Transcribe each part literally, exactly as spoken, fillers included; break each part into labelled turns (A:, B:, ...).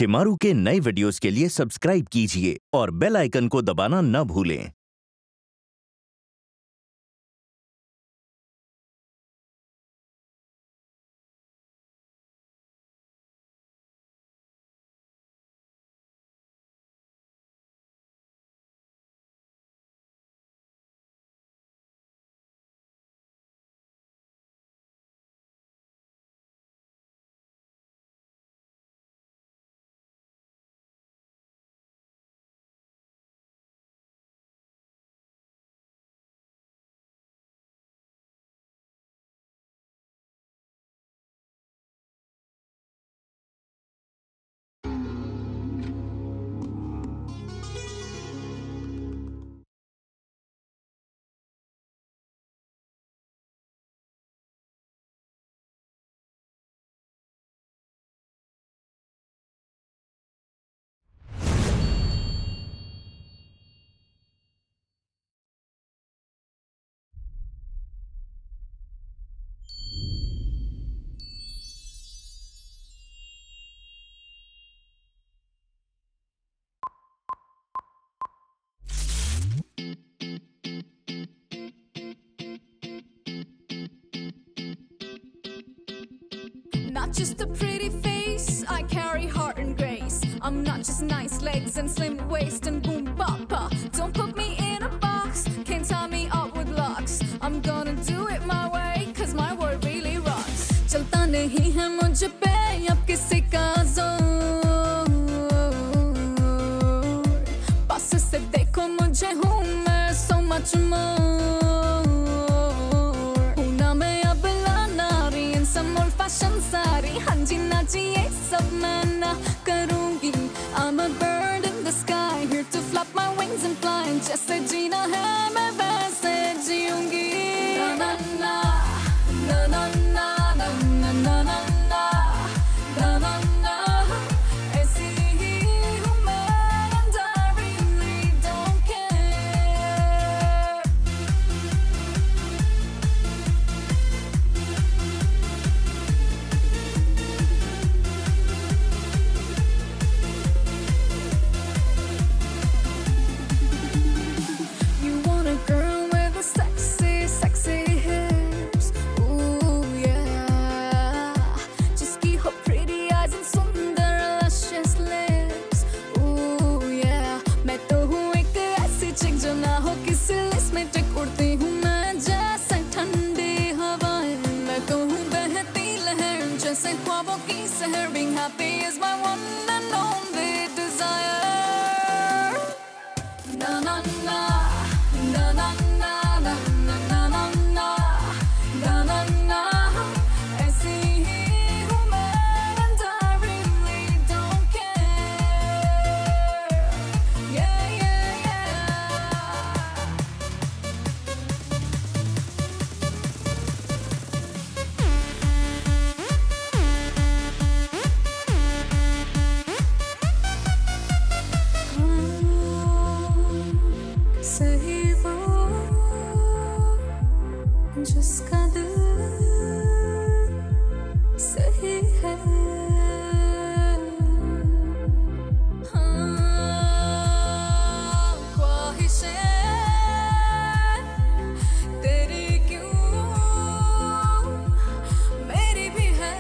A: शिमारू के नए वीडियोस के लिए सब्सक्राइब कीजिए और बेल आइकन को दबाना न भूलें।
B: Not just a pretty face, I carry heart and grace. I'm not just nice legs and slim waist and boom papa. Don't put me in a box, can't tie me up with locks. I'm gonna do it my way, cause my word really rocks. चलता नहीं है मुझ पे अब किसी का जोर, पास से देखो मुझे हूँ मैं so much more. सारी हंजी नाची ये सब मैं ना करूँगी. I'm a bird in the sky, here to flap my wings and fly. जैसे जीना है मैं वैसे जीऊँगी. Na na na, na na na, na na na na na, na na na. ऐसी ही हूँ मैं and I really don't care. Being happy is my one and only desire. Na na na, na na na, na na na na na, na na na. ऐसी ही हूँ मैं and I really don't care. Yeah yeah yeah. सही वो जिसका दिल सही है. हाँ, ख्वाहिशें तेरी क्यों मेरी भी है.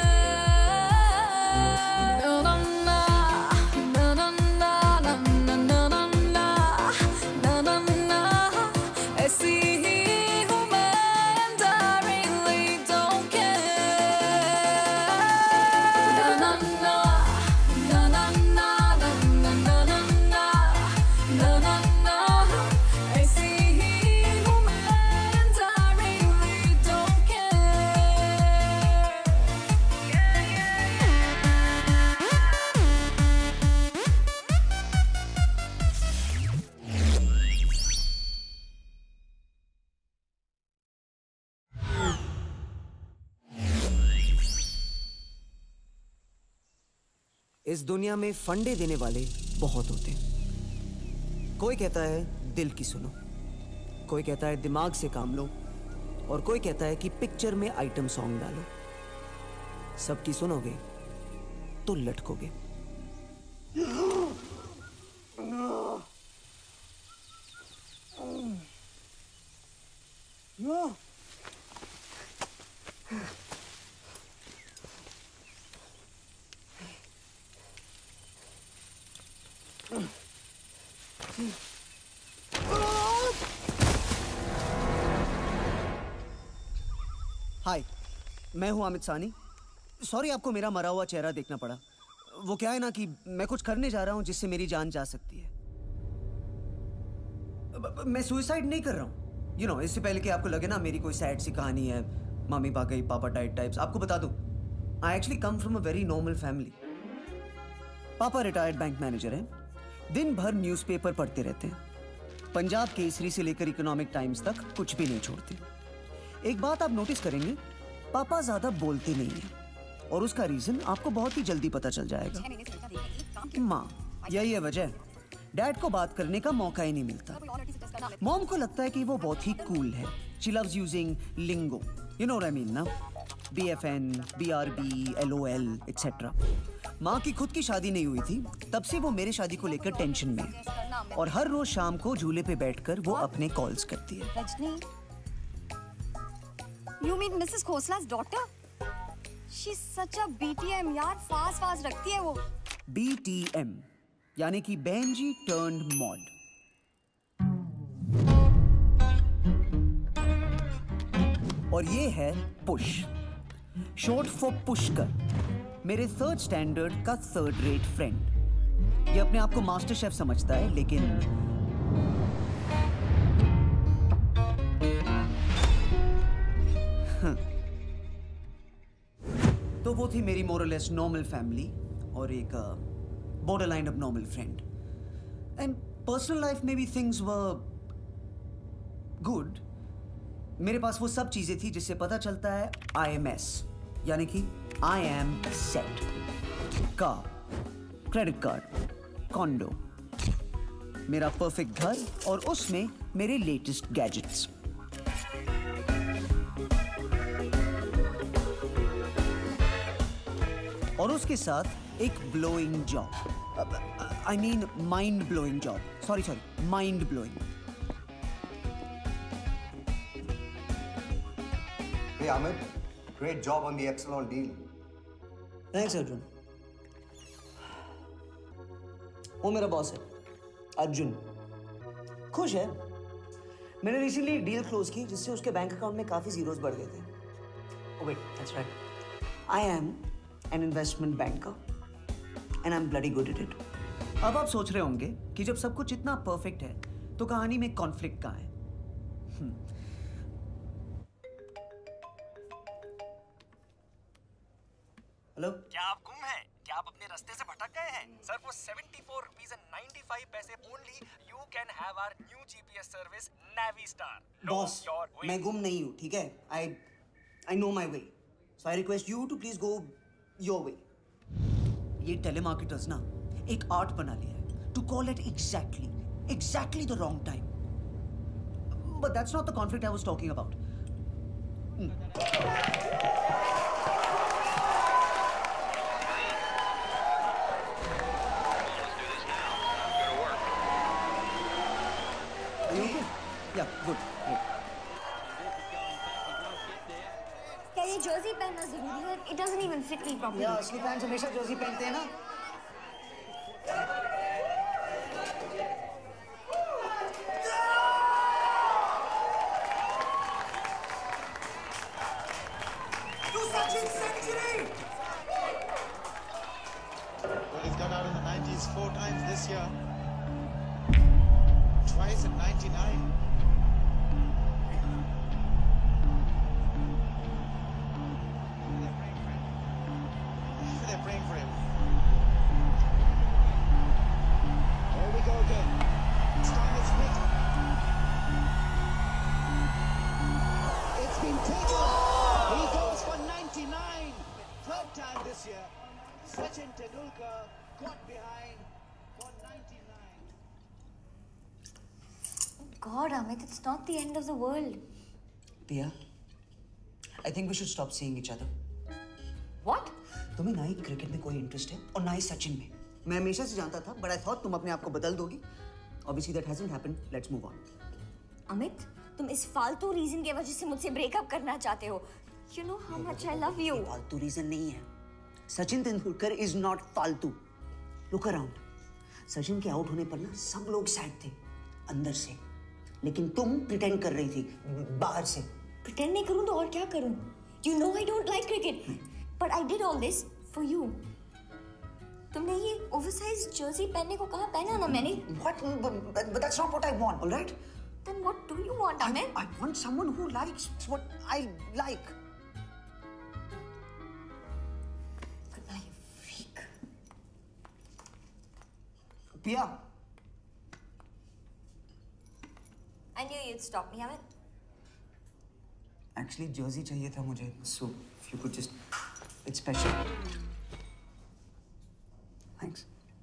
B: ना ना ना ना ना ना ना ना ना ना ना ना. ऐसी ही हूँ मैं and I really don't care. Na na na, na na na, na na na na, na na na. ऐसी ही हूँ मैं and I really don't care. Yeah yeah yeah.
C: इस दुनिया में फंडे देने वाले बहुत होते हैं. कोई कहता है दिल की सुनो, कोई कहता है दिमाग से काम लो, और कोई कहता है कि पिक्चर में आइटम सॉन्ग डालो. सबकी सुनोगे तो लटकोगे. हाय, मैं हूं अमित साहनी। सॉरी आपको मेरा मरा हुआ चेहरा देखना पड़ा। वो क्या है ना कि मैं कुछ करने जा रहा हूं जिससे मेरी जान जा सकती है। मैं सुसाइड नहीं कर रहा हूं, यू नो, इससे पहले कि आपको लगे ना मेरी कोई सैड सी कहानी है, मम्मी भाग गई, पापा डाइड टाइप्स। आपको बता दूं, I actually come from a very normal family. पापा रिटायर्ड बैंक मैनेजर हैं, दिन भर न्यूज़पेपर पढ़ते रहते हैं, पंजाब केसरी से लेकर इकोनॉमिक टाइम्स तक कुछ भी नहीं छोड़ते। एक बात आप नोटिस करेंगे, पापा ज्यादा बोलते नहीं हैं और उसका रीजन आपको बहुत ही जल्दी पता चल जाएगा। माँ, यही है वजह, डैड को बात करने का मौका ही नहीं मिलता। मॉम को लगता है कि वो बहुत ही कूल है। She loves using lingo, you know what I mean ना, B F N, B R B, L O L etcetera. माँ की खुद की शादी नहीं हुई थी, तब से वो मेरे शादी को लेकर टेंशन में है और हर रोज शाम को झूले पे बैठकर वो अपने कॉल्स करती है।
D: You mean Missus Khosla's daughter? She's such a B T M यार, फास्ट फास्ट रखती है वो।
C: B T M यानी कि बेंजी टर्न्ड मॉड। और ये है पुश, शॉर्ट फॉर पुष्कर, मेरे थर्ड स्टैंडर्ड का थर्ड रेट फ्रेंड। ये अपने आप को मास्टर शेफ समझता है, लेकिन तो वो थी मेरी मोरलेस नॉर्मल फैमिली और एक बॉर्डरलाइन अब normal friend. And personal life में भी थिंग्स वर गुड। मेरे पास वो सब चीजें थी जिससे पता चलता है आई एम एस, यानी कि I am set. Car, credit card, condo, मेरा परफेक्ट घर और उसमें मेरे लेटेस्ट गैजेट्स। और उसके साथ एक blowing job, I mean mind blowing job, sorry sorry mind blowing.
E: Hey Amit, great job on the Epsilon deal.
C: Thanks Arjun. वो मेरा बॉस है अर्जुन, खुश है। मैंने रिसेंटली एक डील क्लोज की जिससे उसके बैंक अकाउंट में काफी जीरोस बढ़ गए थे। Oh wait, that's right. I am an investment banker and I'm bloody good at it. अब आप सोच रहे होंगे कि जब सब कुछ इतना परफेक्ट है तो कहानी में कॉन्फ्लिक्ट कहाँ है? हेलो,
F: क्या आप गुम हैं? क्या आप अपने रास्ते से भटक गए हैं? सर, वो चौहत्तर रुपीस एंड पचानवे पैसे only you can have our new GPS service Navistar.
C: Boss, मैं गुम नहीं हूँ, ठीक है? I I know my way. So I request you to please go your way. ये टेलीमार्केटर्स ना एक आर्ट बना लिया है to call it exactly, exactly the wrong time. But that's not the conflict I was talking about. Hmm. Are you okay? Yeah, good. Great.
D: क्या ये Jersey पहनना जरूरी है? It doesn't even fit me properly.
C: या असली fans हमेशा Jersey पहनते हैं ना।
G: Well, he's got out in the nineties four times this year. Twice in ninety-nine. They're praying for him. There we go again. Time is hit. It's been taken. He goes for ninety-nine. Third time this year. Sachin Tendulkar got behind for ninety-nine.
D: God, Amit, it's not the end of the world.
C: Pia, I think we should stop seeing each other.
D: What?
C: तुम्हें ना ही cricket में कोई interest है और ना ही सचिन में। मैं हमेशा से जानता था, but I thought तुम अपने आप को बदल दोगी. Obviously that hasn't happened. Let's move on.
D: Amit, तुम इस फालतू रीजन की वजह से मुझसे ब्रेकअप करना चाहते हो. You know how much I love you.
C: फालतू रीजन नहीं है. सचिन तेंदुलकर is not फालतू. Look around. सचिन के आउट होने पर ना सब लोग सैड थे अंदर से, लेकिन तुम प्रिटेंड कर रही थी बाहर से.
D: प्रिटेंड नहीं करूं तो और क्या करूं? You know I don't like cricket, but I did all this for you. तुमने ये ओवरसाइज जर्सी पहनने को कहा, पहना ना मैंने.
C: What? But, but that's not what I want, all right?
D: Then what do you want, Amit?
C: I, I want someone who likes what I like.
D: Goodbye, you freak.
C: Pia.
D: I knew you'd stop me, Amit.
C: Actually, jersey चाहिए था मुझे. So if you could just, it's special. Thanks.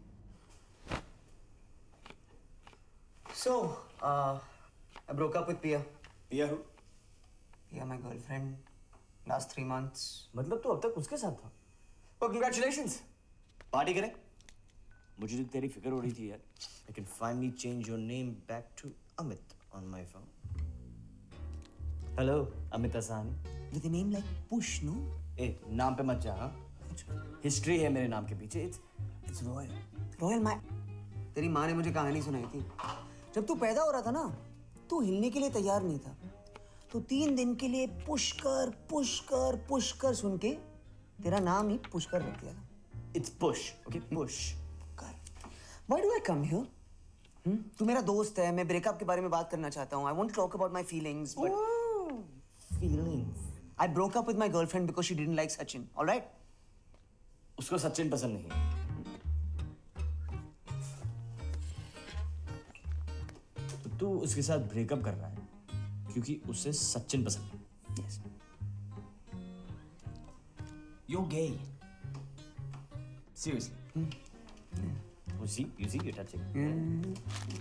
C: So, uh, I broke up with Pia.
F: Pia who?
C: Pia, my girlfriend. Last three months.
F: मतलब तो अब तक उसके साथ था. Oh, congratulations. पार्टी करें? मुझे तो तेरी फिक्र हो रही थी यार. I can finally change your name back to Amit on my phone. Hello, Amit Sahni.
C: With a name like Push, no?
F: ए, नाम पे मत जा, हाँ? हिस्ट्री है मेरे नाम के पीछे. It's It's royal.
C: Royal my. तेरी माँ ने मुझे कहानी सुनाई थी. जब तू पैदा हो रहा था ना, तू हिलने के लिए तैयार नहीं था. तो तीन दिन के लिए पुश कर, पुश कर, पुश कर सुन के तेरा नाम ही पुश कर रख दिया था.
F: It's push, okay? Push.
C: कर. Why do I come here? Hmm? तू मेरा दोस्त है. मैं ब्रेकअप के बारे में बात करना चाहता हूँ. I want to talk about my feelings, but
F: Oh, feelings.
C: I broke up with my girlfriend because she didn't like Sachin. All right?
F: उसको सचिन पसंद नहीं है. तू उसके साथ ब्रेकअप कर रहा है क्योंकि उसे सचिन पसंद है.
C: Yes.
F: You're gay. Seriously. Hmm. Yeah. You see, you see, you're touching.
C: Mm.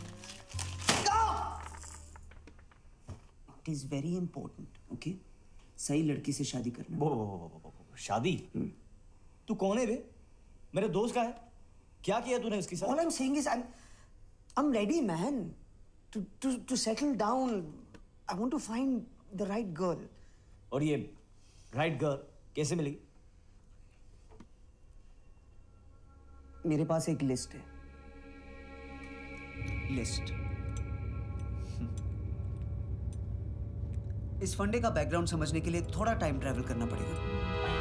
C: It is very important, okay? सही लड़की से शादी करना.
F: वो वो वो वो वो शादी? तू कौन है बे? मेरे दोस्त का है. क्या किया तूने उसके साथ?
C: All I'm saying is I'm I'm ready, man. To to to settle down. I want to find the right girl.
F: और ये right girl कैसे मिली?
C: मेरे पास एक लिस्ट है. लिस्ट. इस फंडे का बैकग्राउंड समझने के लिए थोड़ा टाइम ट्रैवल करना पड़ेगा.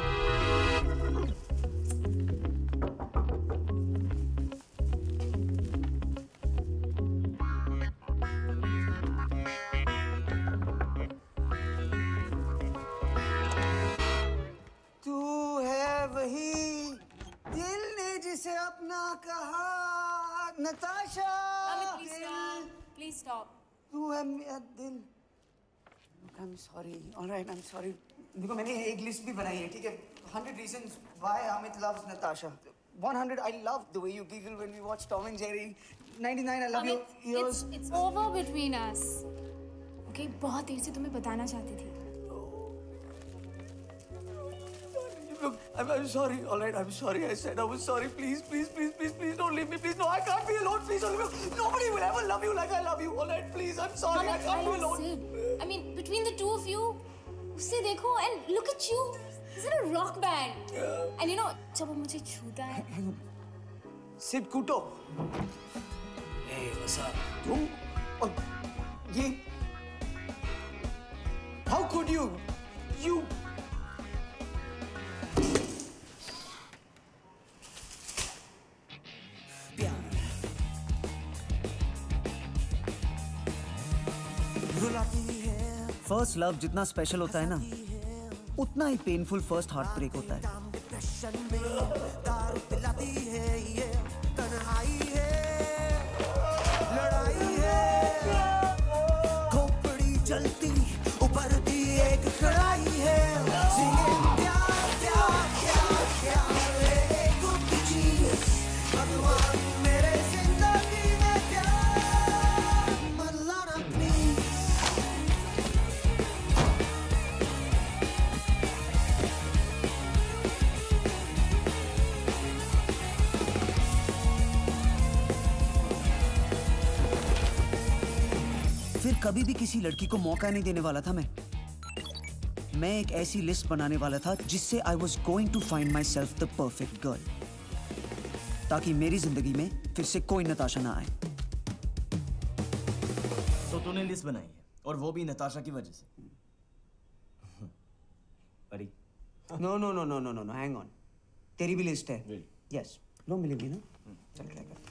C: Natasha.
B: Amit, please stop. Please stop.
C: तू है मेरा दिल. Look, I'm sorry. All right, I'm sorry. देखो मैंने एक लिस्ट भी बनाई है, ठीक है? Hundred reasons why Amit loves Natasha. One hundred, I love the way you giggle when we watch Tom and Jerry. Ninety-nine, I love
B: Amit,
C: your ears.
B: it's it's over between us. Okay, बहुत देर से तुम्हें बताना चाहती थी.
C: Look, I'm, I'm sorry. All right, I'm sorry. I said I was sorry. Please, please, please, please, please don't leave me. Please, no, I can't be alone. Please don't leave me. Nobody will ever love you like I love you. All right, please, I'm sorry.
B: Amit,
C: I can't
B: I
C: be alone.
B: said, I mean, between the two of you, उसे देखो and look at you. Is it a rock band? Yeah. And you know, जब वो मुझे छूता है.
C: Sid Kuto.
F: Hey, what's up?
C: तुम और ये. How could you? You. First love जितना स्पेशल होता है ना, उतना ही पेनफुल फर्स्ट हार्ट ब्रेक होता है. लड़ाई है, खोपड़ी जलती, ऊपर दी एक कड़ाई है. प्यार प्यार प्यार प्यार एक चीज, भगवान मेरे जिंदगी में प्यार मत लाना प्लीज. फिर कभी भी किसी लड़की को मौका नहीं देने वाला था मैं मैं एक ऐसी लिस्ट बनाने वाला था जिससे I was going to find myself the perfect girl, ताकि मेरी जिंदगी में फिर से कोई नताशा ना आए।
F: तो तूने लिस्ट बनाई है, और वो भी नताशा की वजह से। Pari.
C: No no no no no no no hang on, तेरी भी लिस्ट है?
F: Really?
C: यस, लो मिलेगी ना। चल ट्राई कर।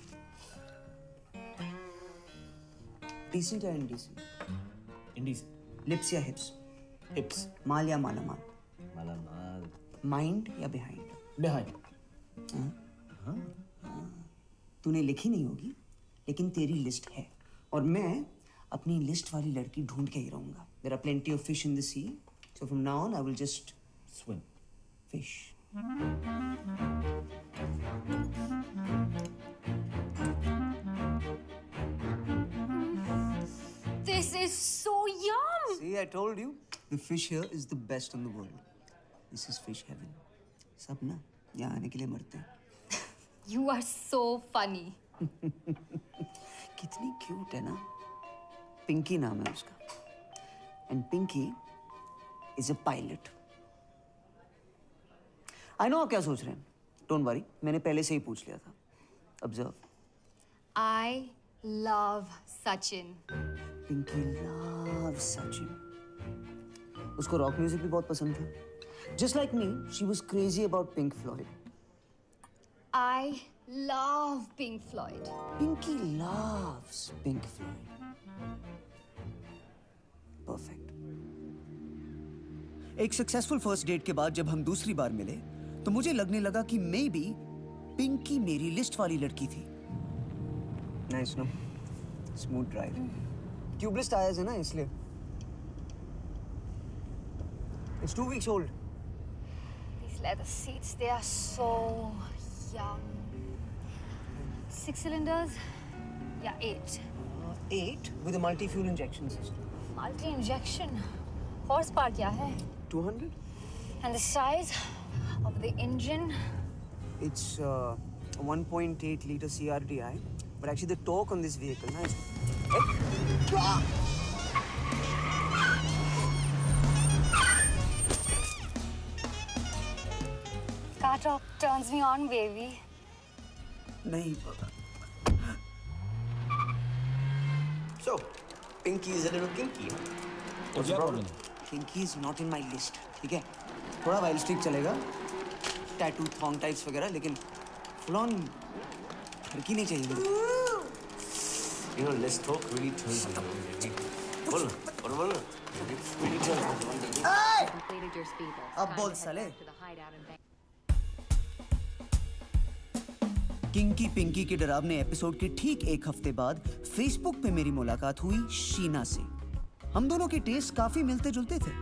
C: डिसेंट या इनडिसेंट?
F: इंडिसेंट।
C: लिप्स या हिप्स?
F: हिप्स।
C: माल या माला माल?
F: माला माल।
C: माइंड या बिहाइंड?
F: बिहाइंड।
C: हाँ? तूने लिखी नहीं होगी, लेकिन तेरी लिस्ट है, और मैं अपनी लिस्ट वाली लड़की ढूंढ के ही रहूंगा। There are plenty of fish in the sea, so from now on I will just
F: swim.
C: Fish.
D: This is so yum!
C: See, I told you, the fish here is the best in the world. This is fish heaven. सब ना यहाँ आने के लिए मरते हैं।
D: You are so funny.
C: कितनी cute है ना? पिंकी नाम है उसका। And Pinky is a pilot. I know आप क्या सोच रहे हैं। Don't worry, मैंने पहले से ही पूछ लिया था। Observe.
D: I love Sachin.
C: Pinky loves Sachin. उसको रॉक म्यूजिक भी बहुत पसंद था। Just like me, she was crazy about Pink Floyd.
D: I love Pink Floyd.
C: Pinky loves Pink Floyd. Perfect. एक सक्सेसफुल फर्स्ट डेट के बाद जब हम दूसरी बार मिले, तो मुझे लगने लगा कि मे बी पिंकी मेरी लिस्ट वाली लड़की थी। Nice no, smooth drive. Tubeless tyres है ना, इसलिए। It's two weeks old.
D: These leather seats, they are so yum. Six cylinders? Yeah, eight.
C: Uh, eight with a multi-fuel injection system.
D: Multi-injection. Horsepower क्या है?
C: two hundred?
D: And the size of the engine?
C: It's uh, one point eight liter C R D I, but actually the torque on this vehicle, nice.
D: Car talk turns me on, baby.
C: नहीं पता।
F: So, Pinky is a little kinky.
C: What's the problem? Pinky is not in my list. ठीक है? थोड़ा wild streak चलेगा, tattoo, thong types वगैरह, लेकिन full on लड़की नहीं चाहिए मुझे।
F: You know, let's talk really turns me on. बोल, और बोल, really turns me on.
C: अब बोल साले। किंकी पिंकी के डरावने एपिसोड के ठीक एक हफ्ते बाद फेसबुक पे मेरी मुलाकात हुई शीना से। हम दोनों के टेस्ट काफी मिलते जुलते थे।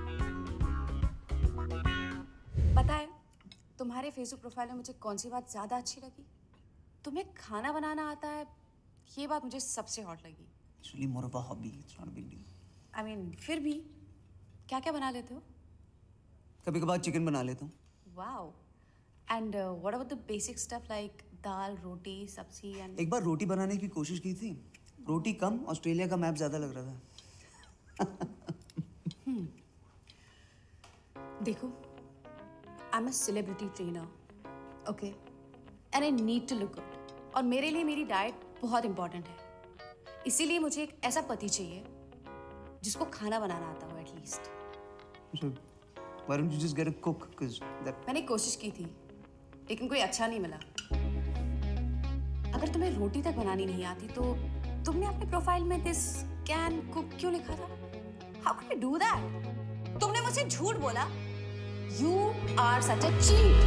H: पता है तुम्हारे फेसबुक प्रोफाइल में मुझे कौन सी बात ज्यादा अच्छी लगी? तुम्हें खाना बनाना आता है, ये बात मुझे सबसे हॉट लगी।
C: It's really more of a hobby. It's not a big deal.
H: I mean, फिर भी क्या क्या बना लेते हो?
C: कभी कभार चिकन बना लेता हूँ।
H: Wow. And uh, what about the basic stuff like दाल, रोटी, सब्जी and
C: एक बार रोटी बनाने की कोशिश की थी, रोटी कम, ऑस्ट्रेलिया का मैप ज्यादा लग रहा था।
H: hmm. देखो, I'm a celebrity trainer, okay, and I need to look good. और मेरे लिए मेरी डाइट बहुत important है। इसीलिए मुझे एक ऐसा पति चाहिए जिसको खाना बनाना आता हो at least.
C: Why don't you just get a cook? Because that.
H: मैंने कोशिश की थी, लेकिन कोई अच्छा नहीं मिला। अगर तुम्हें रोटी तक बनानी नहीं आती तो तुमने अपने प्रोफाइल में दिस कैन कुक क्यों लिखा था? How could you do that? तुमने मुझसे झूठ बोला। You are such a cheat.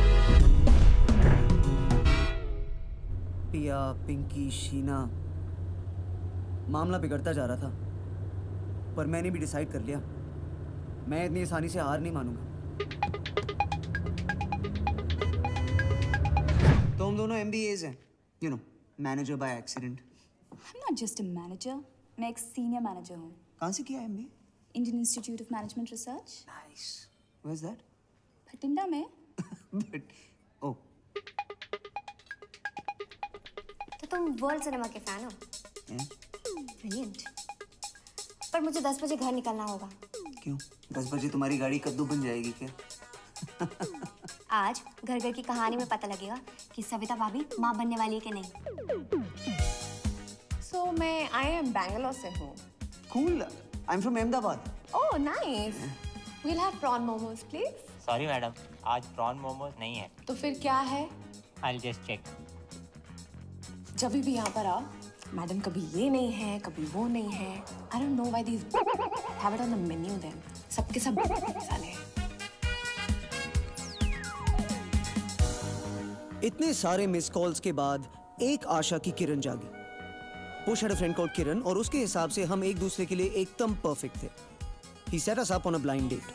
C: पिया, पिंकी, शीना, मामला बिगड़ता जा रहा था, पर मैंने भी डिसाइड कर लिया, मैं इतनी आसानी से हार नहीं मानूंगा। तो हम दोनों एम बी एज़ हैं, you know, manager by accident.
I: I'm not just a manager, मैं एक senior manager हूँ।
C: कहाँ से किया M B A?
I: Indian Institute of Management Research.
C: Nice. Where's that?
I: Bathinda में।
C: But, oh.
D: तो तुम वर्ल्ड सिनेमा के फैन हो?
C: Yeah.
D: Brilliant. पर मुझे दस बजे घर निकलना होगा।
C: क्यों? दस बजे तुम्हारी गाड़ी कद्दू बन जाएगी क्या?
D: आज घर घर की कहानी में पता लगेगा कि सविता भाभी माँ बनने वाली है कि नहीं।
H: So मैं आई एम बैंगलोर से हूँ।
C: Cool. I'm from Ahmedabad.
H: Oh nice. We'll have prawn momos, please.
J: Sorry madam, आज प्रॉन मोमोज नहीं है।
H: तो फिर क्या है?
J: I'll just check.
H: जब भी यहाँ पर आओ, मैडम कभी ये नहीं है, कभी वो नहीं है। I don't know why these have it on the menu then. सबके सब साले हैं।
C: इतने सारे मिस कॉल्स के बाद एक आशा की किरण जागी। Push had a friend called Kiran और उसके हिसाब से हम एक दूसरे के लिए एकदम परफेक्ट थे। He set us up on a blind date.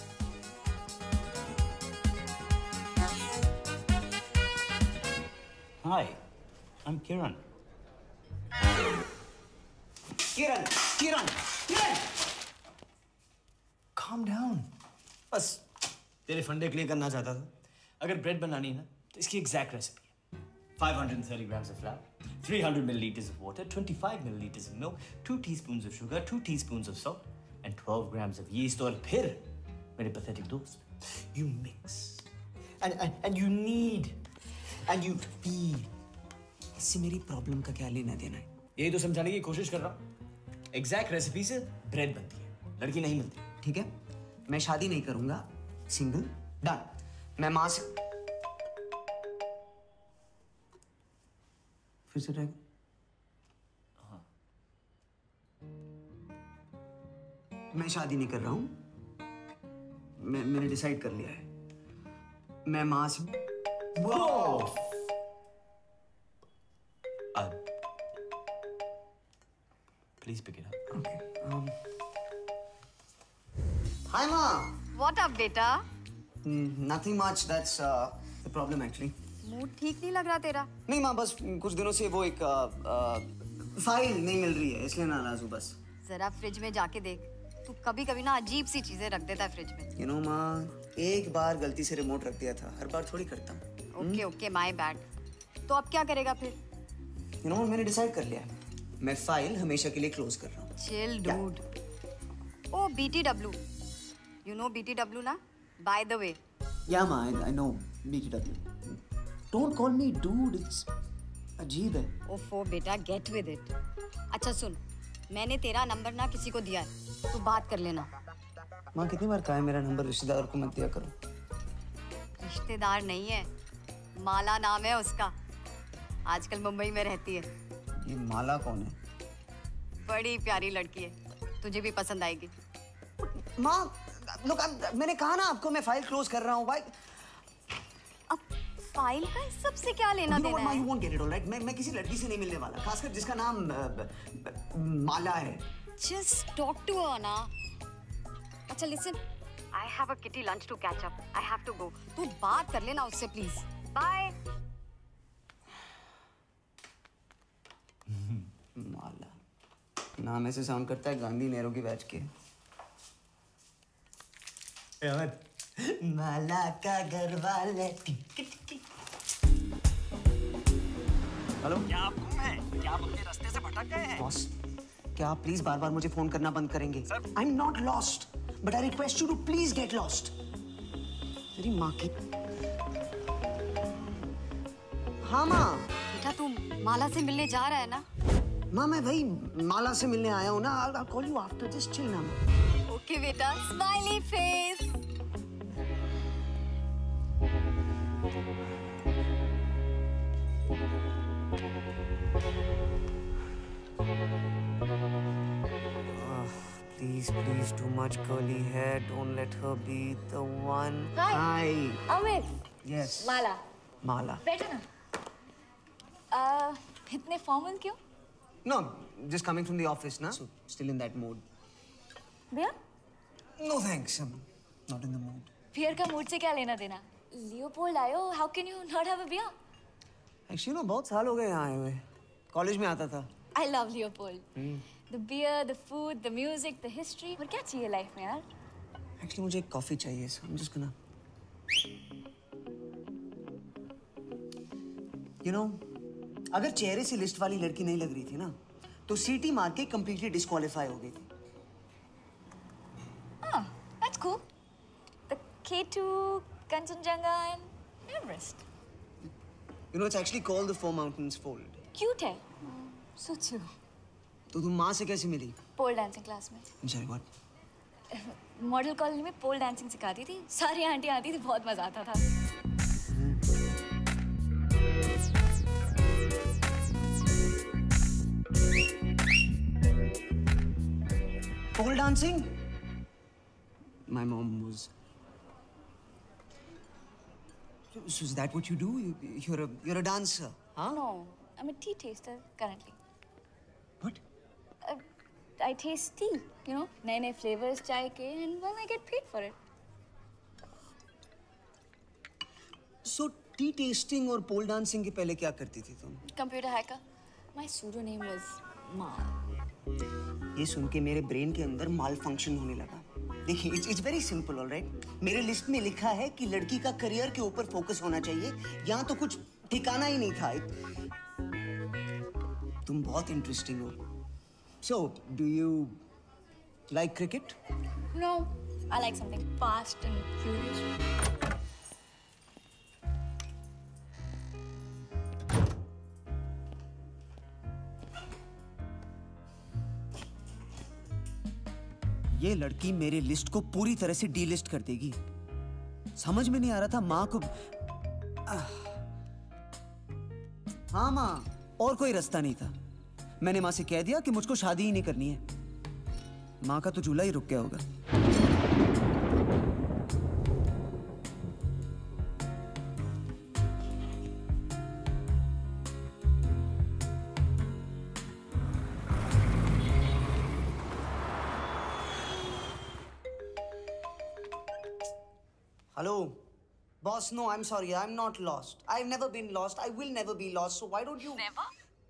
F: Hi, I'm Kiran. Kiran, Kiran, Kiran. Calm down. बस तेरे फंडे के लिए करना चाहता था। अगर ब्रेड बनानी है ना, तो इसकी एग्जैक्ट रेसिपी है। five hundred thirty grams of flour, three hundred milliliters of water, twenty-five milliliters of milk, two teaspoons of sugar, two teaspoons of salt, and twelve grams of yeast. और फिर मेरे pathetic दोस्त, you mix, and and and you knead, and you feed.
C: इससे मेरी problem का क्या लेना देना है?
F: यही तो समझाने की कोशिश कर रहा हूँ। एग्जैक्ट रेसिपी से ब्रेड बनती है, लड़की नहीं मिलती।
C: ठीक है, मैं शादी नहीं करूंगा, सिंगल, डन। मैं माँ से फिर से ट्राई। हाँ। मैं शादी नहीं कर रहा हूँ। मैं मैंने डिसाइड कर लिया है। मैं माँ से
F: वो Please pick it up.
C: Okay. Um. Hi, Ma.
K: What up, beta?
C: Mm, nothing much. That's uh, the problem actually.
K: Mood ठीक नहीं लग रहा तेरा?
C: नहीं माँ, बस कुछ दिनों से वो एक फाइल नहीं मिल रही है, इसलिए नाराज हूँ बस।
K: जरा फ्रिज में जाके देख। तू कभी कभी ना अजीब सी चीजें रख देता है फ्रिज में।
C: You know माँ, एक बार गलती से रिमोट रख दिया था, हर बार थोड़ी करता हूँ।
K: Okay okay, my bad. तो अब क्या करेगा फिर?
C: You know, मैंने डिसाइड कर लिया है। मैं फाइल हमेशा के लिए क्लोज कर रहा हूँ।
K: Chill dude. Oh B T W, you know B T W ना? By the way.
C: Yeah माँ, I know B T W. Don't call me dude, it's अजीब है।
K: ओफो बेटा, get with it. अच्छा सुन, मैंने तेरा नंबर ना किसी को दिया है, तू बात कर लेना।
C: माँ कितनी बार कहा है मेरा नंबर रिश्तेदार को मत दिया करो।
K: रिश्तेदार नहीं है, माला नाम है उसका। आजकल मुंबई में रहती है।
C: ये माला कौन है?
K: बड़ी प्यारी लड़की है, तुझे भी पसंद आएगी।
C: माँ, लोग मैंने कहा ना आपको, मैं फाइल क्लोज कर रहा हूँ भाई।
K: अब फाइल का इस सब से क्या लेना देना है?
C: You won't get it, all right? मैं मैं किसी लड़की से नहीं मिलने वाला, खासकर जिसका नाम ब, ब, ब, माला है।
K: Just talk to her ना। अच्छा listen, I have a kitty lunch to catch up. I have to go. तू बात कर लेना उससे please. Bye.
C: माला नाम ऐसे साउंड करता है गांधी नेहरू की बैच के।
F: माला का घर वाले।
C: हेलो,
L: क्या आप गुम हैं? क्या आप अपने रास्ते से भटक गए हैं?
C: बॉस, क्या आप प्लीज बार बार मुझे फोन करना बंद करेंगे? I am not lost, but I request you to please get lost. तेरी माँ की। हाँ माँ।
K: बेटा तू माला से मिलने जा रहा है ना?
C: माँ मैं भाई माला से मिलने आया हूँ ना। I'll call you after, just chill ना।
K: ओके बेटा, smiley face.
C: Please, please, too much curly hair. Don't let her be the one.
D: Hi.
C: Hi.
D: Amit.
C: Yes.
D: Mala.
C: Mala.
I: बैठो ना। uh, इतने फॉर्मल क्यों?
C: No, just coming from the office, na? So still in that mood.
I: Beer?
C: No thanks, I'm not in the mood.
I: Beer का mood से क्या लेना देना? Leopold आयो, how can you not have a beer?
C: Actually, no, बहुत साल हो गए यहाँ आए हुए। कॉलेज में आता था।
I: I love Leopold. The beer, the food, the music, the history. और क्या चाहिए लाइफ में यार?
C: Actually, मुझे एक कॉफी चाहिए, so I'm just gonna. You know, अगर चेहरे से लिस्ट वाली लड़की नहीं लग रही थी ना, तो सीटी मार के completely disqualify हो गई थी।
I: K two, Kanchenjunga and Everest.
C: You know, it's actually called the Four Mountains Fold.
I: Cute है. Suits you.
C: तो तुम माँ से कैसे मिली?
I: Pole dancing class में.
C: I'm sorry, what?
I: Model colony में पोल डांसिंग सिखाती थी. सारी आंटी आती थी, बहुत मजा आता था.
C: Pole dancing? My mom was. So, so is that what you do? You, you're a you're a dancer, huh?
I: No, I'm a tea taster currently.
C: What?
I: Uh, I taste tea, you know, नए नए flavors चाय के, and well, I get paid for it.
C: So tea tasting और pole dancing के पहले क्या करती थी तुम?
I: Computer hacker. My pseudonym was Mal.
C: ये सुन के मेरे ब्रेन के अंदर माल फंक्शन होने लगा. देखिए, it's it's very simple, alright. मेरे लिस्ट में लिखा है कि लड़की का करियर के ऊपर फोकस होना चाहिए. यहाँ तो कुछ ठिकाना ही नहीं था. तुम बहुत इंटरेस्टिंग हो. So, do you like cricket?
I: No, I like something fast and furious.
C: ये लड़की मेरे लिस्ट को पूरी तरह से डीलिस्ट कर देगी. समझ में नहीं आ रहा था माँ को. हाँ माँ, और कोई रास्ता नहीं था. मैंने माँ से कह दिया कि मुझको शादी ही नहीं करनी है. माँ का तो झूला ही रुक गया होगा. Hello, boss. No, I'm sorry. I'm not lost. I've never been lost. I will never be lost. So why don't you?
K: Never?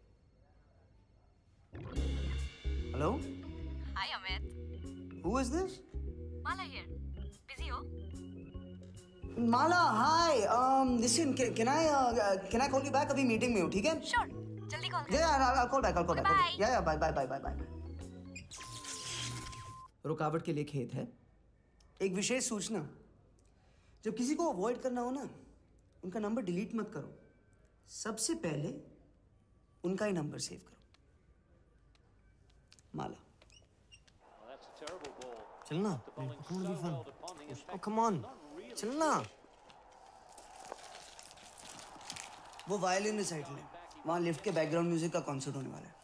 C: Hello?
K: Hi, Amit.
C: Who is this?
K: Mala here. Busy ho?
C: Mala, hi. Um, listen, can, can I uh, can I call you back? अभी meeting में हूँ, ठीक है?
K: Sure. जल्दी call कर.
C: Yeah, I'll, I'll call back. I'll call
K: Okay,
C: back.
K: bye.
C: Okay. Yeah, yeah. Bye, bye, bye, bye, bye. रुकावट के लिए खेत है. एक विशेष सूचना. जब किसी को अवॉइड करना हो ना, उनका नंबर डिलीट मत करो. सबसे पहले उनका ही नंबर सेव करो. माला. चलना. Oh, come on. चलना. वो वायलिन रिसाइटल है. वहाँ लिफ्ट के बैकग्राउंड म्यूजिक का कॉन्सर्ट होने वाला है.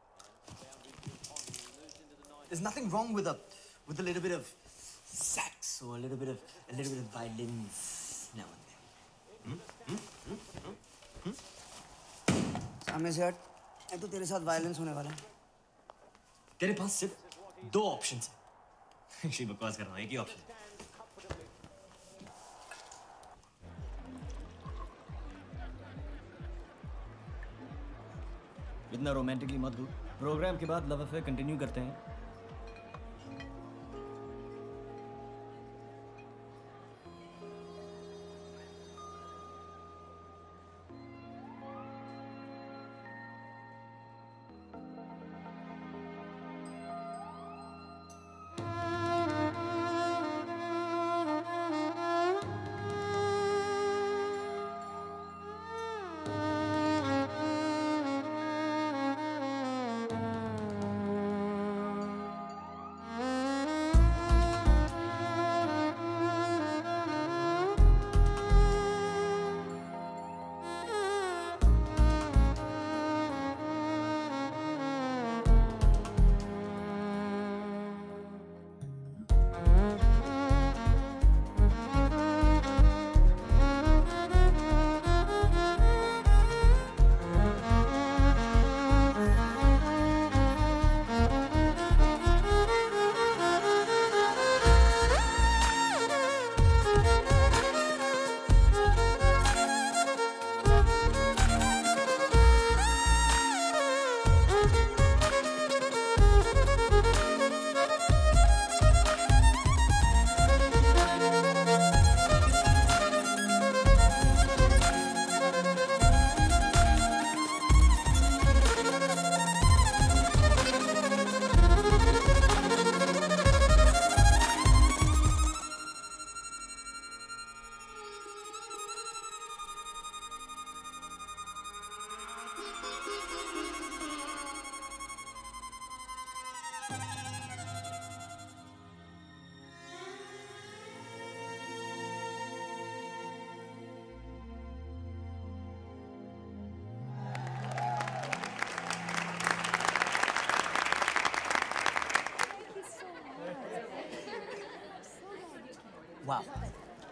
C: There's nothing wrong with a with a little bit of sax or a little bit of a little bit of violins now and then. Hmm? Hmm? Hmm? Hmm? Hmm? सामने से हट. मैं तो तेरे साथ वायलेंस होने वाला है.
F: तेरे पास सिर्फ दो ऑप्शंस हैं. शिव बकवास कर रहा हूँ. एक ही ऑप्शन है. इतना रोमांटिकली मत हो. प्रोग्राम के बाद लव अफेयर कंटिन्यू करते हैं.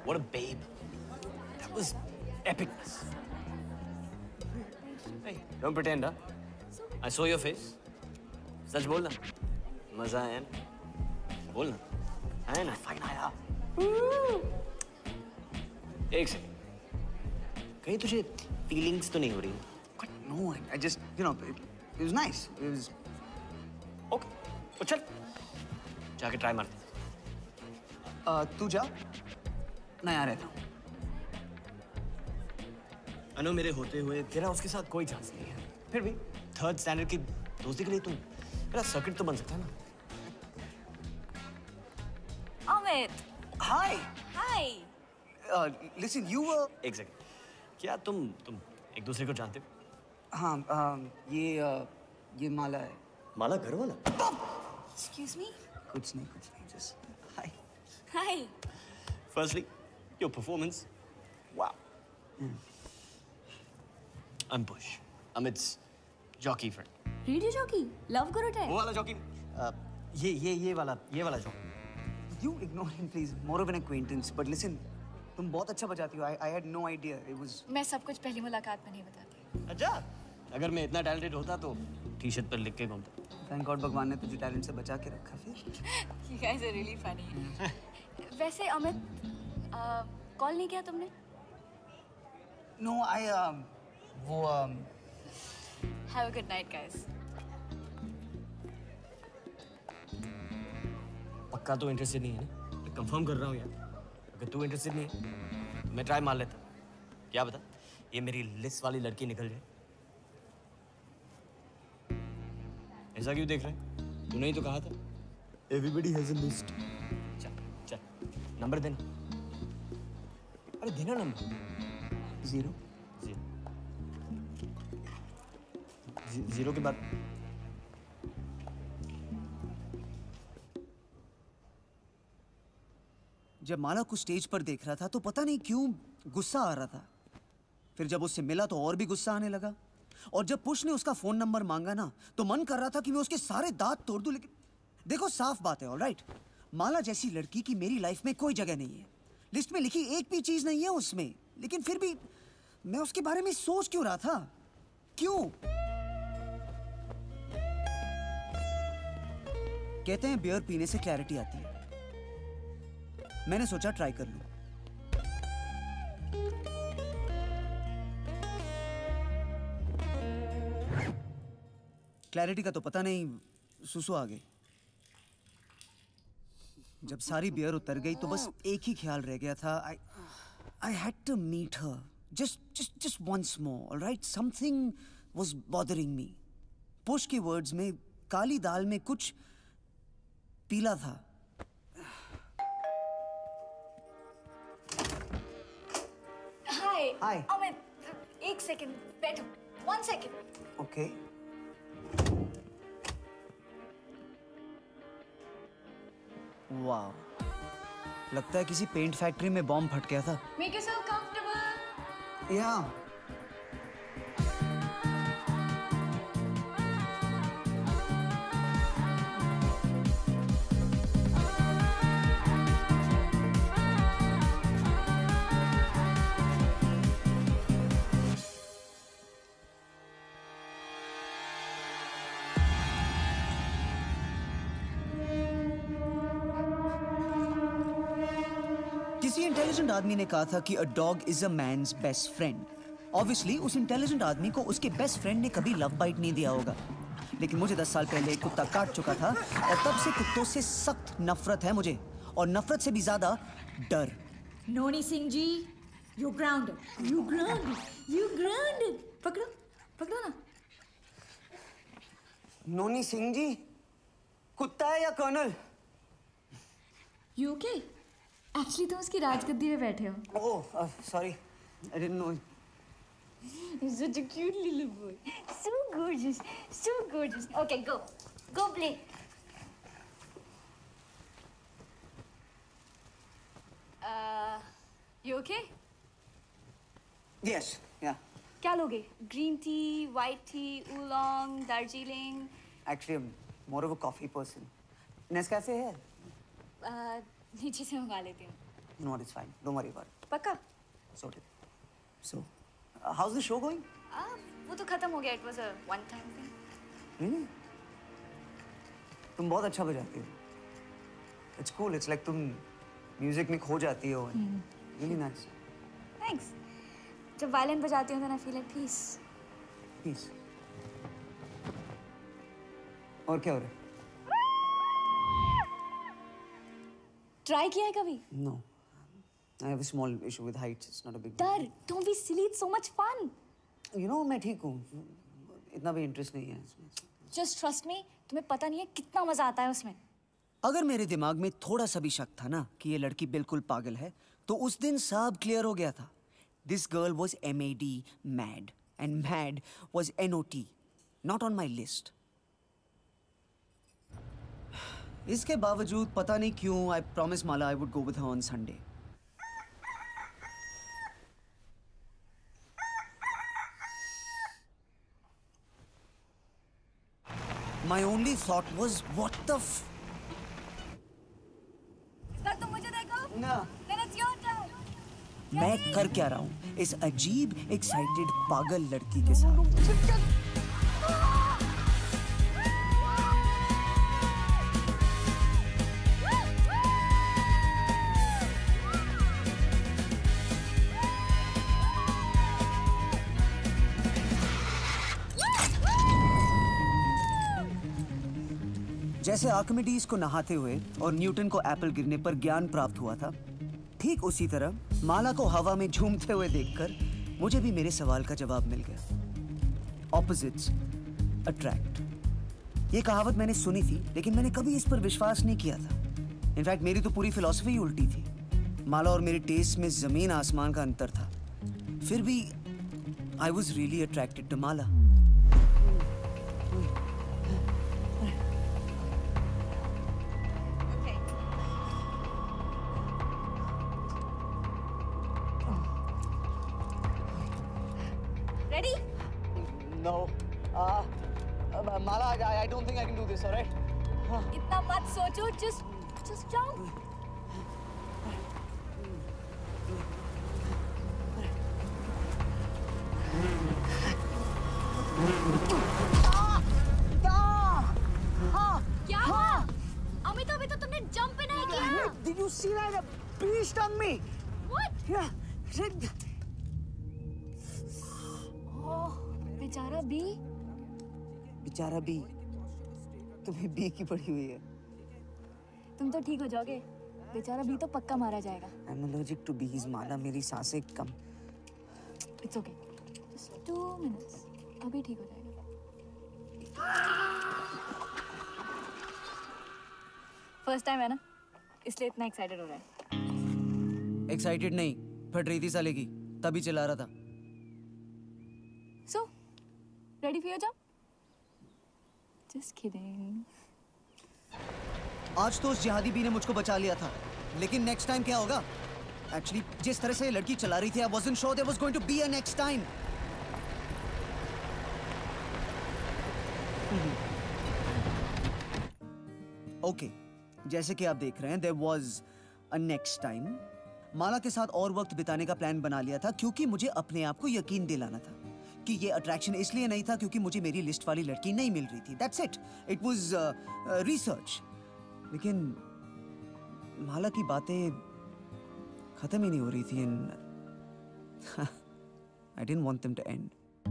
F: What a babe. That was epicness. Hey, don't pretend, huh? I saw your face. सच बोलना. मजा आया ना? बोलना. आया ना? Fine आया. एक सेकंड. कहीं तुझे feelings तो नहीं हो रही?
C: No, I, I just, you know, it, it was nice. It was.
F: Okay. तो चल. जाके try मारते.
C: Uh, तू जा. मैं यहाँ रहता हूँ.
F: अनु मेरे होते हुए तेरा उसके साथ कोई चांस नहीं है. फिर भी थर्ड स्टैंडर्ड की दोस्ती के लिए तू मेरा सर्किट तो बन सकता है ना.
I: Amit.
C: Hi.
I: Hi.
C: Uh, listen, you were.
F: एक सेकंड. क्या तुम तुम एक दूसरे को जानते हो?
C: हाँ, uh, ये uh, ये माला है.
F: माला घर वाला?
I: Excuse me.
C: कुछ नहीं, कुछ नहीं. Just hi.
I: Hi.
F: Firstly, your performance. Wow.
C: Mm.
F: I'm Bush. Amit's jockey friend.
I: Radio jockey. Love करो टाइम.
F: वो वाला jockey. Uh, ये ये ये वाला ये वाला jockey.
C: You ignore him, please. More of an acquaintance. But listen, तुम बहुत अच्छा बजाती हो. I I had no idea. It was.
I: मैं सब कुछ पहली मुलाकात में नहीं बताती.
F: अच्छा. अगर मैं इतना talented होता तो टी-शर्ट पर लिख के घूमता.
C: Thank God भगवान ने तुझे talent से बचा के रखा फिर.
I: You guys are really funny. वैसे अमित, कॉल नहीं किया तुमने?
C: No, I um, वो um.
I: Have a good night, guys.
F: पक्का तो इंटरेस्टेड नहीं है ना? कंफर्म कर रहा हूँ यार. अगर तू इंटरेस्टेड नहीं है, तो मैं ट्राई मार लेता. क्या बता? ये मेरी लिस्ट वाली लड़की निकल जाए. ऐसा क्यों देख रहा है? तूने ही तो कहा था. Everybody has a list. चल, चल. नंबर देना. अरे देना नंबर.
C: Zero.
F: Zero. जीरो के बाद
C: जब माला को स्टेज पर देख रहा था तो पता नहीं क्यों गुस्सा आ रहा था. फिर जब उससे मिला तो और भी गुस्सा आने लगा. और जब पुश ने उसका फोन नंबर मांगा ना तो मन कर रहा था कि मैं उसके सारे दांत तोड़ दूं. लेकिन देखो साफ बात है, ऑलराइट, माला जैसी लड़की की मेरी लाइफ में कोई जगह नहीं है. लिस्ट में लिखी एक भी चीज नहीं है उसमें. लेकिन फिर भी मैं उसके बारे में सोच क्यों रहा था? क्यों? कहते हैं बियर पीने से क्लैरिटी आती है. मैंने सोचा ट्राई कर लूं. क्लैरिटी का तो पता नहीं, सुसु आ गई. जब सारी बियर उतर गई तो बस एक ही ख्याल रह गया था. I I had to meet her. Just just just once more, alright? Something was bothering me. Push के वर्ड्स में काली दाल में कुछ पीला था.
I: हाय.
C: हाय.
I: अमित, एक सेकंड बैठो. One second.
C: ओके. वाह, लगता है किसी पेंट फैक्ट्री में बॉम्ब फट गया था.
I: Make yourself comfortable.
C: या किसी इंटेलिजेंट आदमी ने कहा था कि a dog is a man's best friend. Obviously उस इंटेलिजेंट आदमी को उसके बेस्ट फ्रेंड ने कभी लव बाइट नहीं दिया होगा. लेकिन मुझे दस साल पहले एक कुत्ता काट चुका था और तब से कुत्तों से सख्त नफरत है मुझे. और नफरत से भी ज्यादा डर.
M: Noni Singh ji, you grounded. You grounded. You grounded. पकड़ो, पकड़ो ना.
C: नोनी सिंह जी, कुत्ता है या कर्नल?
M: You okay? एक्चुअली तुम उसकी राजगद्दी में बैठे हो.
C: Oh, sorry, I didn't know.
I: He's such a cute little boy. So gorgeous. So gorgeous. Okay, go. Go play. Uh, you okay?
C: Yes, yeah.
I: क्या लोगे? Green tea, white tea, oolong, Darjeeling?
C: Actually, I'm more of a coffee person. Nescafe है?
I: Uh, नीचे से मंगा लेती हूँ.
C: You know what? It's fine. Don't worry about it.
K: पक्का?
C: Sorted. So, uh, how's the show going?
K: Ah, वो तो खत्म हो गया. It was a one-time thing.
C: Really? तुम बहुत अच्छा बजाती हो. It's cool. It's like तुम music में खो जाती हो. Really nice.
K: Thanks. जब violin बजाती हूँ तो I feel at peace.
C: Peace. और क्या हो रहा है?
K: Try किया है कभी?
C: No. I have a small issue with heights. It's not a big deal.
K: डर. Don't be silly. It's so much fun.
C: You know, मैं ठीक हूँ. इतना भी interest नहीं है इसमें.
K: Just trust me. तुम्हें पता नहीं है कितना मजा आता है उसमें.
C: अगर मेरे दिमाग में थोड़ा सा भी शक था ना कि ये लड़की बिल्कुल पागल है, तो उस दिन सब क्लियर हो गया था. This girl was M A D, mad, and mad was N O T, not on my list. इसके बावजूद पता नहीं क्यों I promised Mala I would go with her on Sunday. My only thought was, what the f...
K: sir तुम मुझे देखो.
C: ना.
K: Then it's your turn.
C: मैं कर क्या रहा हूँ इस अजीब एक्साइटेड पागल लड़की के साथ. जैसे आर्किमिडीज को नहाते हुए और न्यूटन को एप्पल गिरने पर ज्ञान प्राप्त हुआ था, ठीक उसी तरह माला को हवा में झूमते हुए देखकर मुझे भी मेरे सवाल का जवाब मिल गया. Opposites attract. ये कहावत मैंने सुनी थी, लेकिन मैंने कभी इस पर विश्वास नहीं किया था. इनफैक्ट मेरी तो पूरी फिलॉसफी उल्टी थी. माला और मेरे टेस्ट में जमीन आसमान का अंतर था. फिर भी I was really attracted to Mala. No. Uh, uh, Mala, I, I don't think I can do this, all right?
K: इतना मत सोचो, just, just jump. क्या हुआ? अमित अभी तो तुमने जंप ही नहीं किया.
C: Did you see that? A bee stung me.
K: What?
C: Yeah.
K: Oh, बेचारा बी.
C: बेचारा बी. तुम्हें बी की पड़ी हुई है.
K: तुम तो ठीक हो जाओगे. बेचारा बी तो पक्का मारा जाएगा.
C: I'm allergic to bees, माला. मेरी सांसें कम.
K: It's okay. Just two minutes. अभी ठीक हो जाएगा. First time है ना, इसलिए इतना excited हो रहा है.
C: Excited नहीं, फट रही थी साले की, तभी चिल्ला रहा था.
K: So, ready for your jump? Just kidding.
C: आज तो उस जिहादी बी ने मुझको बचा लिया था, लेकिन नेक्स्ट टाइम क्या होगा? Actually, जिस तरह से लड़की चला रही थी, I wasn't sure there was going to be a next time. Okay, जैसे कि आप देख रहे हैं, there was a next time. माला के साथ और वक्त बिताने का प्लान बना लिया था, क्योंकि मुझे अपने आप को यकीन दिलाना था कि ये अट्रैक्शन इसलिए नहीं था क्योंकि मुझे मेरी लिस्ट वाली लड़की नहीं मिल रही थी. That's it. It was uh, uh, research. लेकिन माला की बातें खत्म ही नहीं हो रही थी and I didn't want them to end.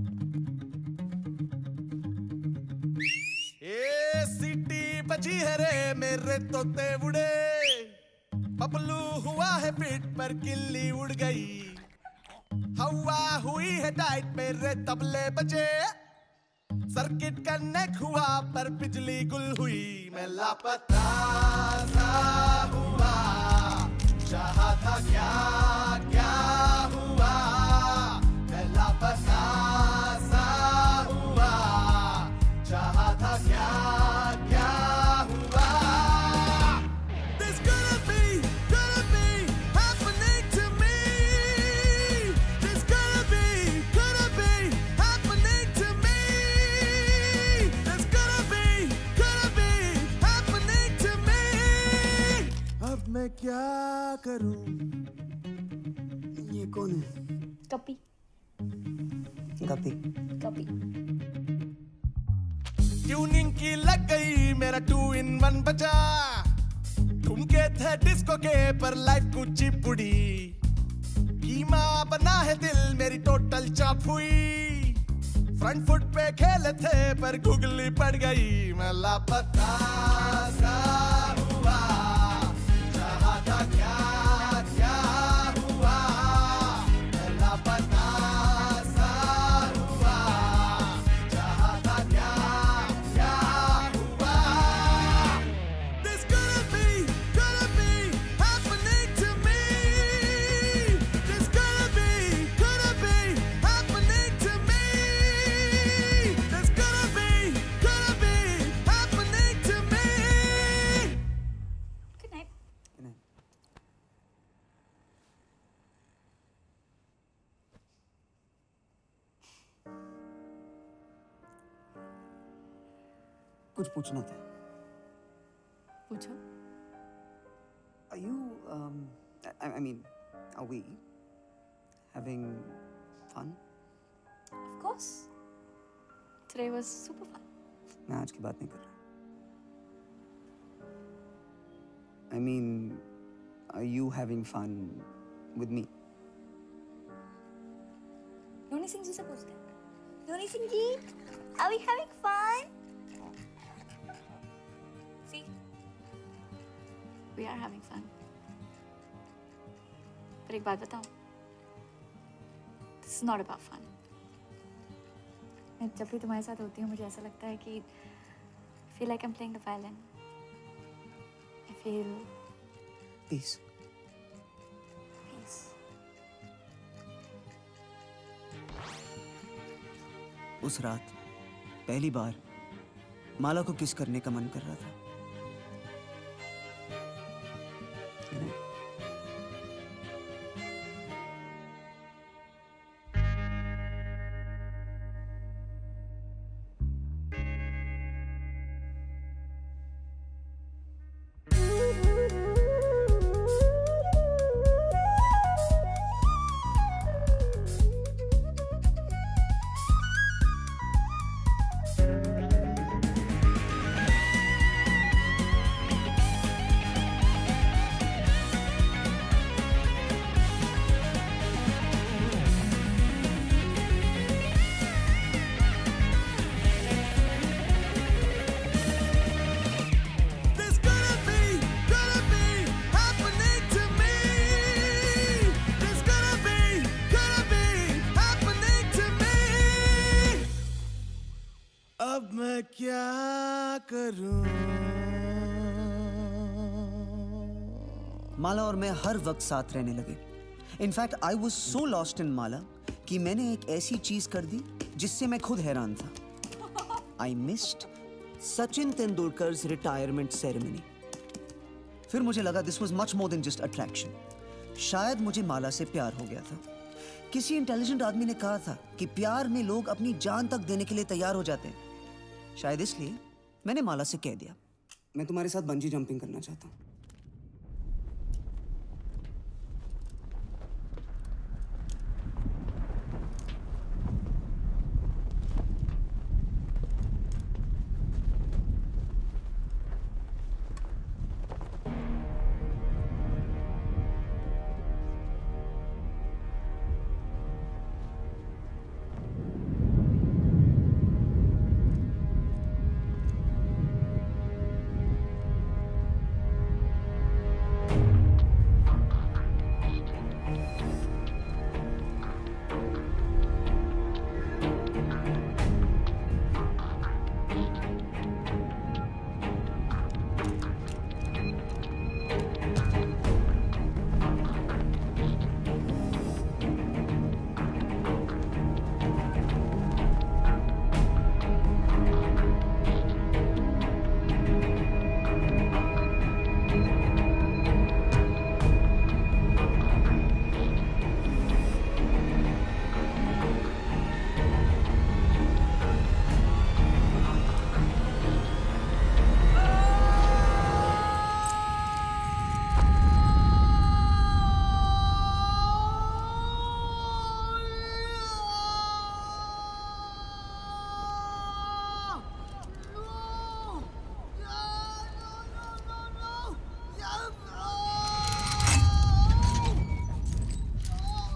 N: ए सिटी बजी है रे मेरे तोते उड़े, पपलू हुआ है पीठ पर किल्ली उड़ गई, हवा हुई है टाइट मेरे तबले बजे, सर्किट कनेक्ट हुआ पर बिजली गुल हुई, मैं लापता सा हुआ, चाहा था क्या क्या हुआ, मैं लापता सा हुआ, चाहा था क्या क्या हुआ. This couldn't be, couldn't be happening to me. This couldn't be, couldn't be happening to me. This couldn't be, couldn't be happening to me. अब मैं क्या करूं?
C: ये कौन है?
I: कपी
C: गपी
I: कपी
N: ट्यूनिंग की लग गई मेरा टू इन वन बजा, ठुमके थे डिस्को के पर लाइफ कुछ पुड़ी, कीमा बना है दिल मेरी टोटल चॉप हुई, फ्रंट फुट पे खेले थे पर गुगली पड़ गई, मैं लापता सा हुआ, चाहा था क्या क्या हुआ, मैं लापता सा हुआ, चाहा था क्या क्या हुआ। This couldn't be, couldn't be happening to me. This couldn't be, couldn't be happening to me. This couldn't be, couldn't be happening to me.
I: Good night.
C: Good night. कुछ पूछना था।
H: पूछो।
C: Are you, um, I, I mean, are we having fun?
I: Of course. Today was super fun.
C: मैं आज की बात नहीं कर रहा। I mean, are you having fun with me?
I: नोनी सिंह जी से पूछते हैं। नोनी सिंह जी, are we having fun?
H: See, we are having fun. पर एक बात बताऊं, this is not about fun.
I: मैं जब भी तुम्हारे साथ होती हूँ मुझे ऐसा लगता है कि feel like I'm playing the violin. I feel
C: Peace.
I: peace.
C: उस रात पहली बार माला को किस करने का मन कर रहा था।
N: This couldn't be, couldn't be happening to me. This couldn't be, couldn't be happening to me. अब मैं क्या करूं?
C: माला और मैं हर वक्त साथ रहने लगे। In fact I was so lost in Mala कि मैंने एक ऐसी चीज कर दी जिससे मैं खुद हैरान था। I missed Sachin Tendulkar's retirement ceremony. फिर मुझे लगा this was much more than just attraction. शायद मुझे माला से प्यार हो गया था। किसी इंटेलिजेंट आदमी ने कहा था कि प्यार में लोग अपनी जान तक देने के लिए तैयार हो जाते हैं। शायद इसलिए मैंने माला से कह दिया, मैं तुम्हारे साथ बंजी जंपिंग करना चाहता हूँ।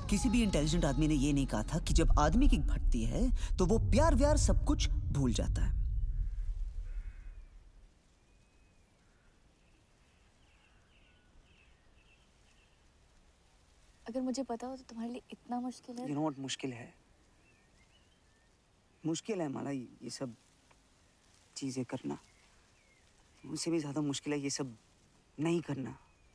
C: किसी भी इंटेलिजेंट आदमी ने ये नहीं कहा था कि जब आदमी की फटती है तो वो प्यार व्यार सब कुछ भूल जाता है।
I: अगर मुझे पता हो तो तुम्हारे लिए इतना मुश्किल है।
C: You know what मुश्किल है? मुश्किल है माला ये सब चीजें करना। मुझसे भी ज्यादा मुश्किल है ये सब नहीं करना।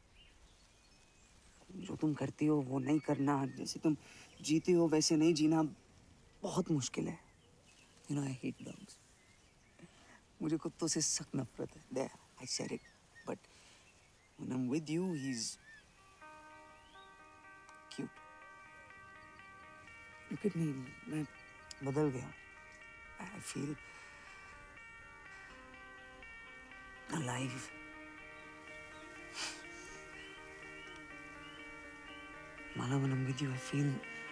C: जो तुम करती हो वो नहीं करना, जैसे तुम जीती हो वैसे नहीं जीना बहुत मुश्किल है। You know I hate dogs. मुझे कुत्तों से सख्त नफरत है। There, I said it. But when I'm with you, he's cute. Look at me. मैं बदल गया हूँ. I feel alive. Mala, when I'm with you, I feel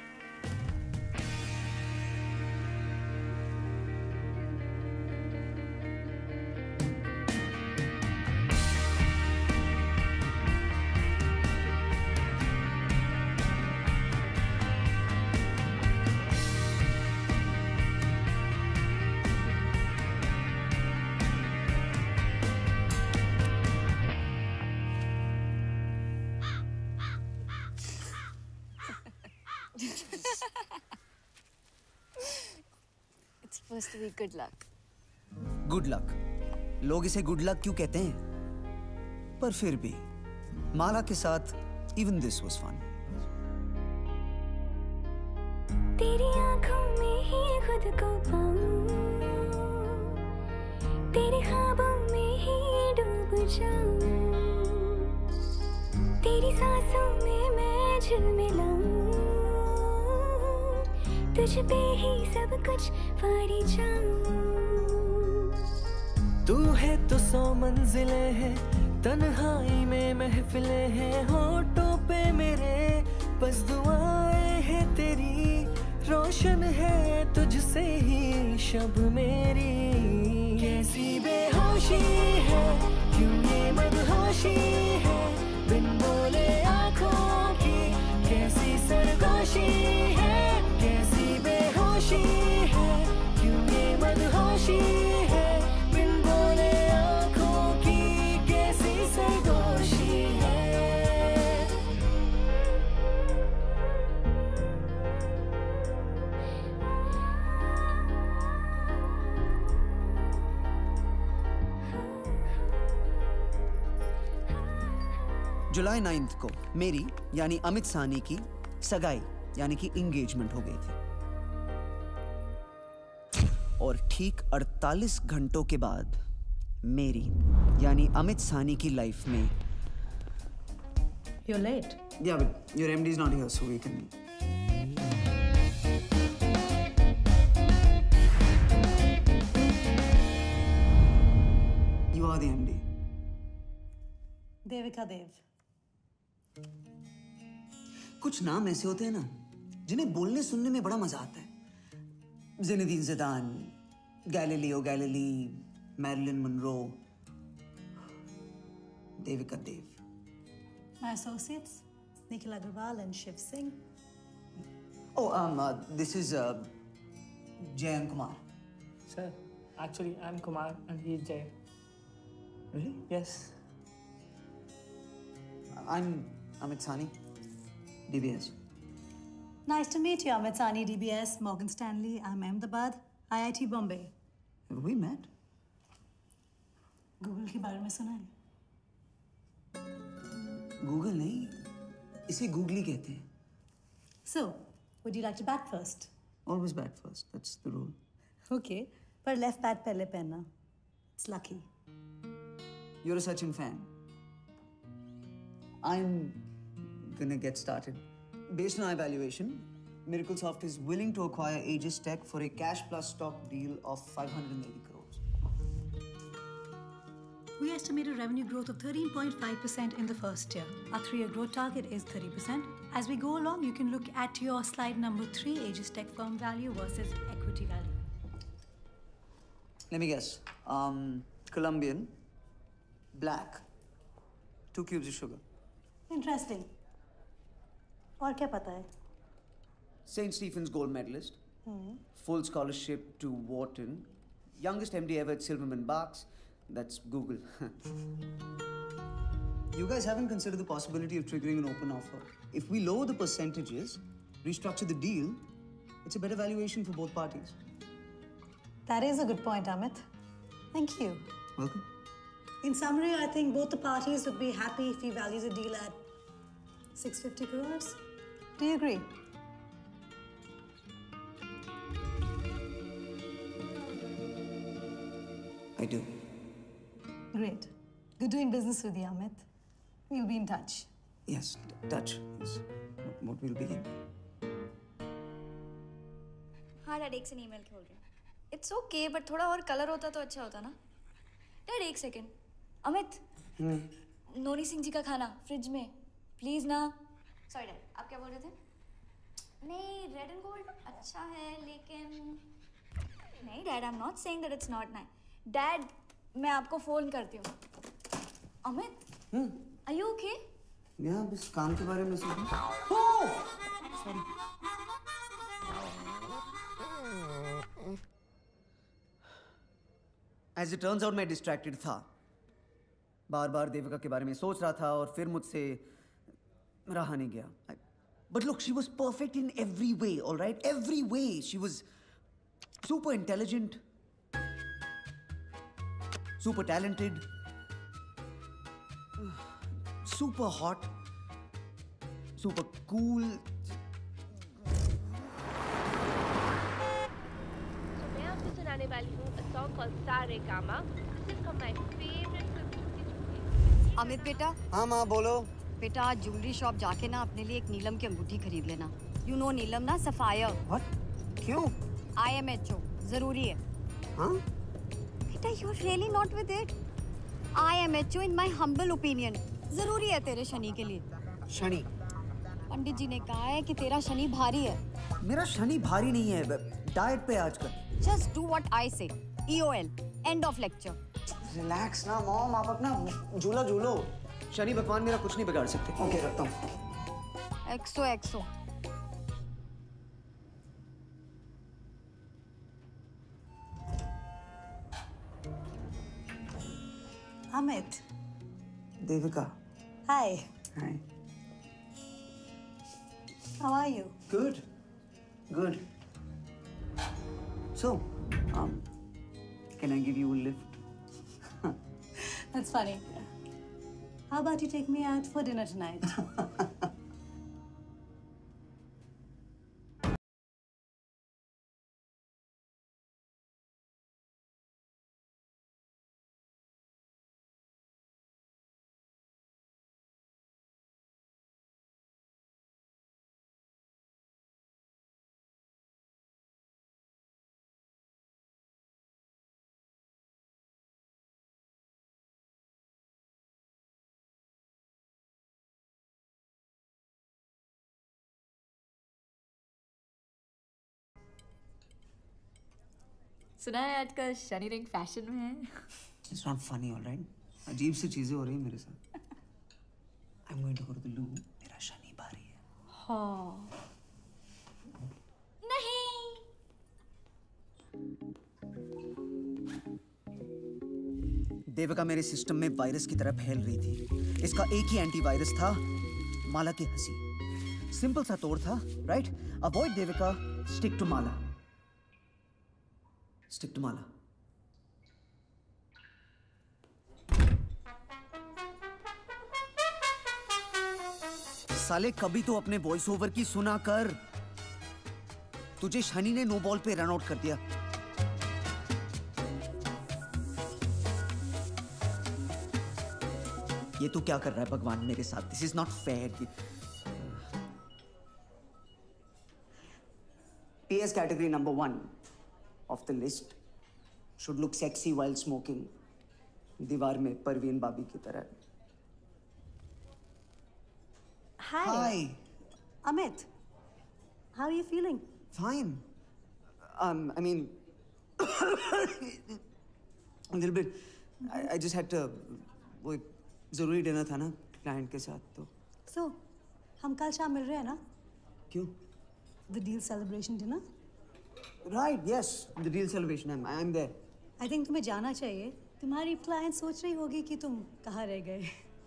I: It's supposed to be good luck.
C: Good luck. लोग इसे good luck क्यों कहते हैं? पर फिर भी माला के साथ even this was fun.
B: तेरी आंखों में ही खुद को पाऊं, तेरे ख्वाबों में ही डूब जाऊं, तेरी सांसों में मैं झिलमिलाऊं, तुझ पे ही सब कुछ वारी जाऊं।
O: तू है तो सौ मंजिलें हैं, तन्हाई में महफिलें हैं, होठों पे मेरे बस दुआएं हैं तेरी, रोशन है तुझसे ही शब मेरी। कैसी बेहोशी है, क्यों ये मदहोशी है, बिन बोले आँखों की कैसी सरगोशी है, कैसी बेहोशी है, क्यों ये मदहोशी है, बिन बोले आँखों की कैसी सरगोशी है।
C: जुलाई नाइन्थ को मेरी यानी अमित साहनी की सगाई यानी कि इंगेजमेंट हो गई थी और ठीक अड़तालीस घंटों के बाद मेरी यानी अमित साहनी की लाइफ में
P: You're late.
C: Yeah, but your M D is not here, so we can. You are the M D.
P: Devika Dev.
C: कुछ नाम ऐसे होते हैं ना जिन्हें बोलने सुनने में बड़ा मजा आता है। Zinedine Zidane, Galileo Galilei, Marilyn Monroe, Devika Dev.
P: My associates, Nikhil Agarwal and Shiv Singh.
C: Oh, um, uh, this is uh, Jay and Kumar.
Q: Sir, actually, I'm Kumar and he's Jay.
C: Really?
Q: Yes.
C: I'm Amit Sahni, D B S.
P: Nice to meet you, Amit Sahni, D B S, Morgan Stanley. I'm Ahmedabad, I I T Bombay.
C: Have we met?
P: Google के बारे में सुना है?
C: Google नहीं, इसे Googly कहते हैं।
P: So, would you like to bat first?
C: Always bat first. That's the rule.
P: Okay, पर left bat पहले पहनना. It's lucky.
C: You're a Sachin fan. I'm gonna get started. Based on our evaluation, Miraclesoft is willing to acquire Aegis Tech for a cash plus stock deal of five hundred eighty crores.
P: We estimate a revenue growth of thirteen point five percent in the first year. Our three-year growth target is thirty percent. As we go along, you can look at your slide number three, Aegis Tech firm value versus equity value.
C: Let me guess. Um, Colombian, black, two cubes of sugar.
P: Interesting. और क्या पता है?
C: Saint Stephen's gold medalist,
P: Hmm.
C: full scholarship to Wharton, youngest M D ever at Silverman Barks. That's Google. You guys haven't considered the possibility of triggering an open offer. If we lower the percentages, restructure the deal, it's a better valuation for both parties.
P: That is a good point, Amit. Thank you.
C: Welcome.
P: In summary, I think both the parties would be happy if we value the deal at six hundred fifty crores. Do you agree?
C: I do.
P: Great. Good doing business with you, Amit. We'll be in touch.
C: Yes, touch is what we'll begin.
I: हाँ dad एक से email खोल रही हूँ. It's okay, but थोड़ा और colour होता तो अच्छा होता ना. डैड एक सेकेंड. अमित. नोनी सिंह जी का खाना फ्रिज में प्लीज ना. सॉरी डैड, आप क्या बोल रहे थे? नहीं, रेड एंड गोल्ड अच्छा है लेकिन नहीं dad, I am not saying that it's not nice. Dad मैं आपको फोन करती हूँ. Amit, are you okay?
C: या बस काम के बारे में सोच. Sorry. As it turns out, मैं distracted था. बार बार देविका के बारे में सोच रहा था और फिर मुझसे रहा नहीं गया. But look, she was perfect in every way, all right? Every way. She was super intelligent, super talented, super hot, super cool.
R: So मैं आपको सुनाने वाली हूँ a song called सारे कामा. This is from my favorite film.
K: Amit बेटा.
C: हाँ माँ बोलो.
K: बेटा आज ज्वेलरी शॉप जाके ना अपने लिए एक नीलम की अंगूठी खरीद लेना. यू नो नीलम ना सफायर.
C: What? क्यों?
K: आई एम एच ओ जरूरी है.
C: हाँ?
K: बेटा you are really not with it. I M H O in my humble opinion जरूरी है तेरे शनि के लिए.
C: शनि?
K: पंडित जी ने कहा है कि तेरा शनि भारी है.
C: मेरा शनि भारी नहीं है, डाइट पे आजकल.
K: Just do what I say. E O L end of lecture.
C: Relax ना मॉम, आप अपना झूला झूलो. शनि भगवान मेरा कुछ नहीं बिगाड़ सकते. ओके okay, रखता हूँ.
K: एक्सो एक्सो.
P: Amit.
C: Devika.
P: Hi.
C: Hi.
P: How are you?
C: Good. Good. So, um, can I give you a lift?
P: That's funny. How about you take me out for dinner tonight?
I: सुना है आजकल शनि रिंग फैशन में है.
C: It's not funny, all right? अजीब सी चीजें हो रही हैं मेरे साथ. I'm going to go to the loo. मेरा शनि भारी है.
I: हाँ. नहीं.
C: देविका मेरे सिस्टम में वायरस की तरह फैल रही थी. इसका एक ही एंटीवायरस था, माला की हंसी. सिंपल सा तोड़ था, right? Avoid Devika, stick to Mala. Stick to Mala. साले कभी तो अपने वॉइस ओवर की सुना कर. तुझे शनि ने नो बॉल पे रन आउट कर दिया. ये तू क्या कर रहा है भगवान मेरे साथ? This is not fair. P S category number one of the list should look sexy while smoking. दीवार में परवीन बाबी की तरह.
P: Hi.
C: Hi.
P: Amit. How are you feeling?
C: Fine. Um, I mean, a little bit. I, I just had to. वो एक जरूरी dinner था ना client के साथ तो.
P: So, हम कल शाम मिल रहे हैं ना?
C: क्यों?
P: The deal celebration dinner?
C: Right, yes, the deal celebration. I'm, I'm there.
P: I think तुम्हें जाना चाहिए. तुम्हारी client सोच रही होगी कि तुम कहाँ रह गए.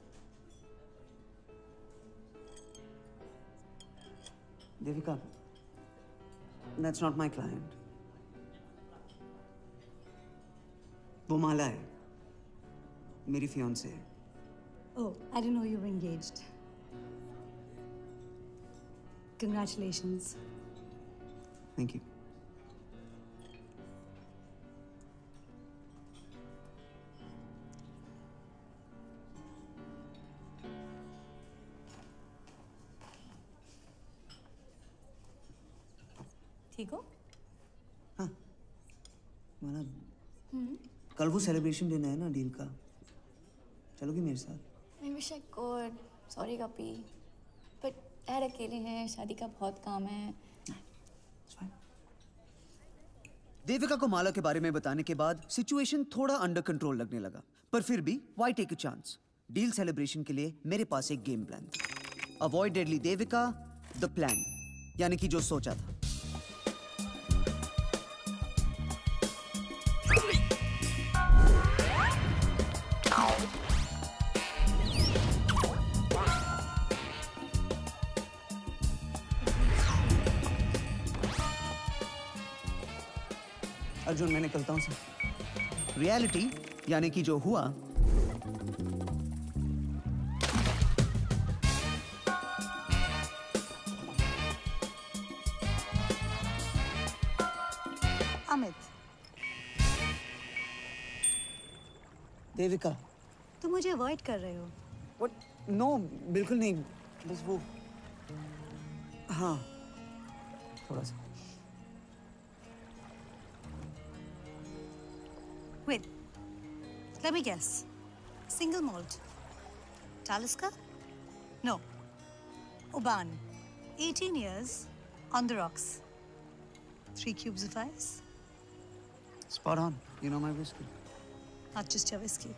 C: Devika, that's not my client. वो माला है, मेरी fiancée है.
P: Oh, I didn't know you were engaged. Congratulations.
C: Thank you.
P: ठीक हो?
C: हाँ, मतलब कल वो सेलिब्रेशन दिन है ना डील का. चलोगी मेरे साथ?
I: I wish I could. Sorry कपी. But यार अकेले हैं, शादी का बहुत काम है.
C: देविका को माला के बारे में बताने के बाद सिचुएशन थोड़ा अंडर कंट्रोल लगने लगा, पर फिर भी why take a chance. Deal celebration के लिए मेरे पास एक गेम प्लान था. Avoid deadly Devika, the plan, यानी कि जो सोचा था. अर्जुन, मैं निकलता हूं सर. रियलिटी यानी कि जो हुआ
P: अमित,
C: देविका,
P: तुम मुझे अवॉइड कर रहे हो.
C: What? No, बिल्कुल नहीं. बस वो हाँ थोड़ा सा.
P: Wait, let me guess. Single malt. Talisker? No. Oban. eighteen years, on the rocks. Three cubes of ice.
C: Spot on. You know my whiskey.
P: Not just your whiskey.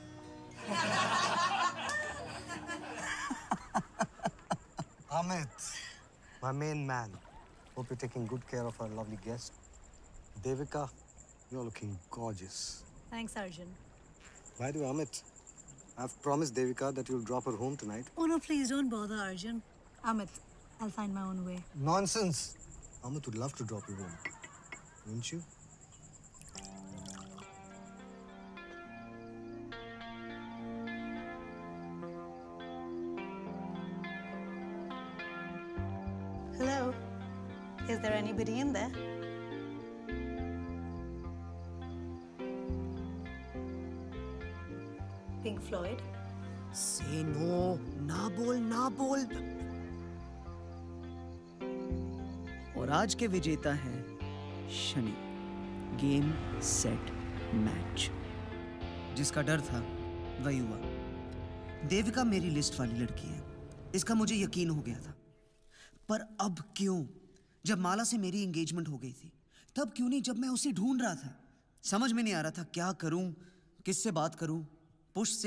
E: Amit, my main man. Hope you're taking good care of our lovely guest. Devika, you're looking gorgeous.
P: Thanks, Arjun.
E: By the way, Amit, I've promised Devika that you'll drop her home tonight.
P: Oh no, please don't bother, Arjun. Amit, I'll find my own way.
E: Nonsense. Amit would love to drop you home. Wouldn't you?
P: Hello? Is there anybody in there? Pink Floyd?
C: Say no. ना बोल, ना बोल. और आज के विजेता हैं Shani. Game set match. जिसका डर था वही हुआ. देविका मेरी लिस्ट वाली लड़की है, इसका मुझे यकीन हो गया था. पर अब क्यों? जब माला से मेरी एंगेजमेंट हो गई थी, तब क्यों नहीं जब मैं उसे ढूंढ रहा था? समझ में नहीं आ रहा था क्या करूं, किससे बात करूं. पुश से,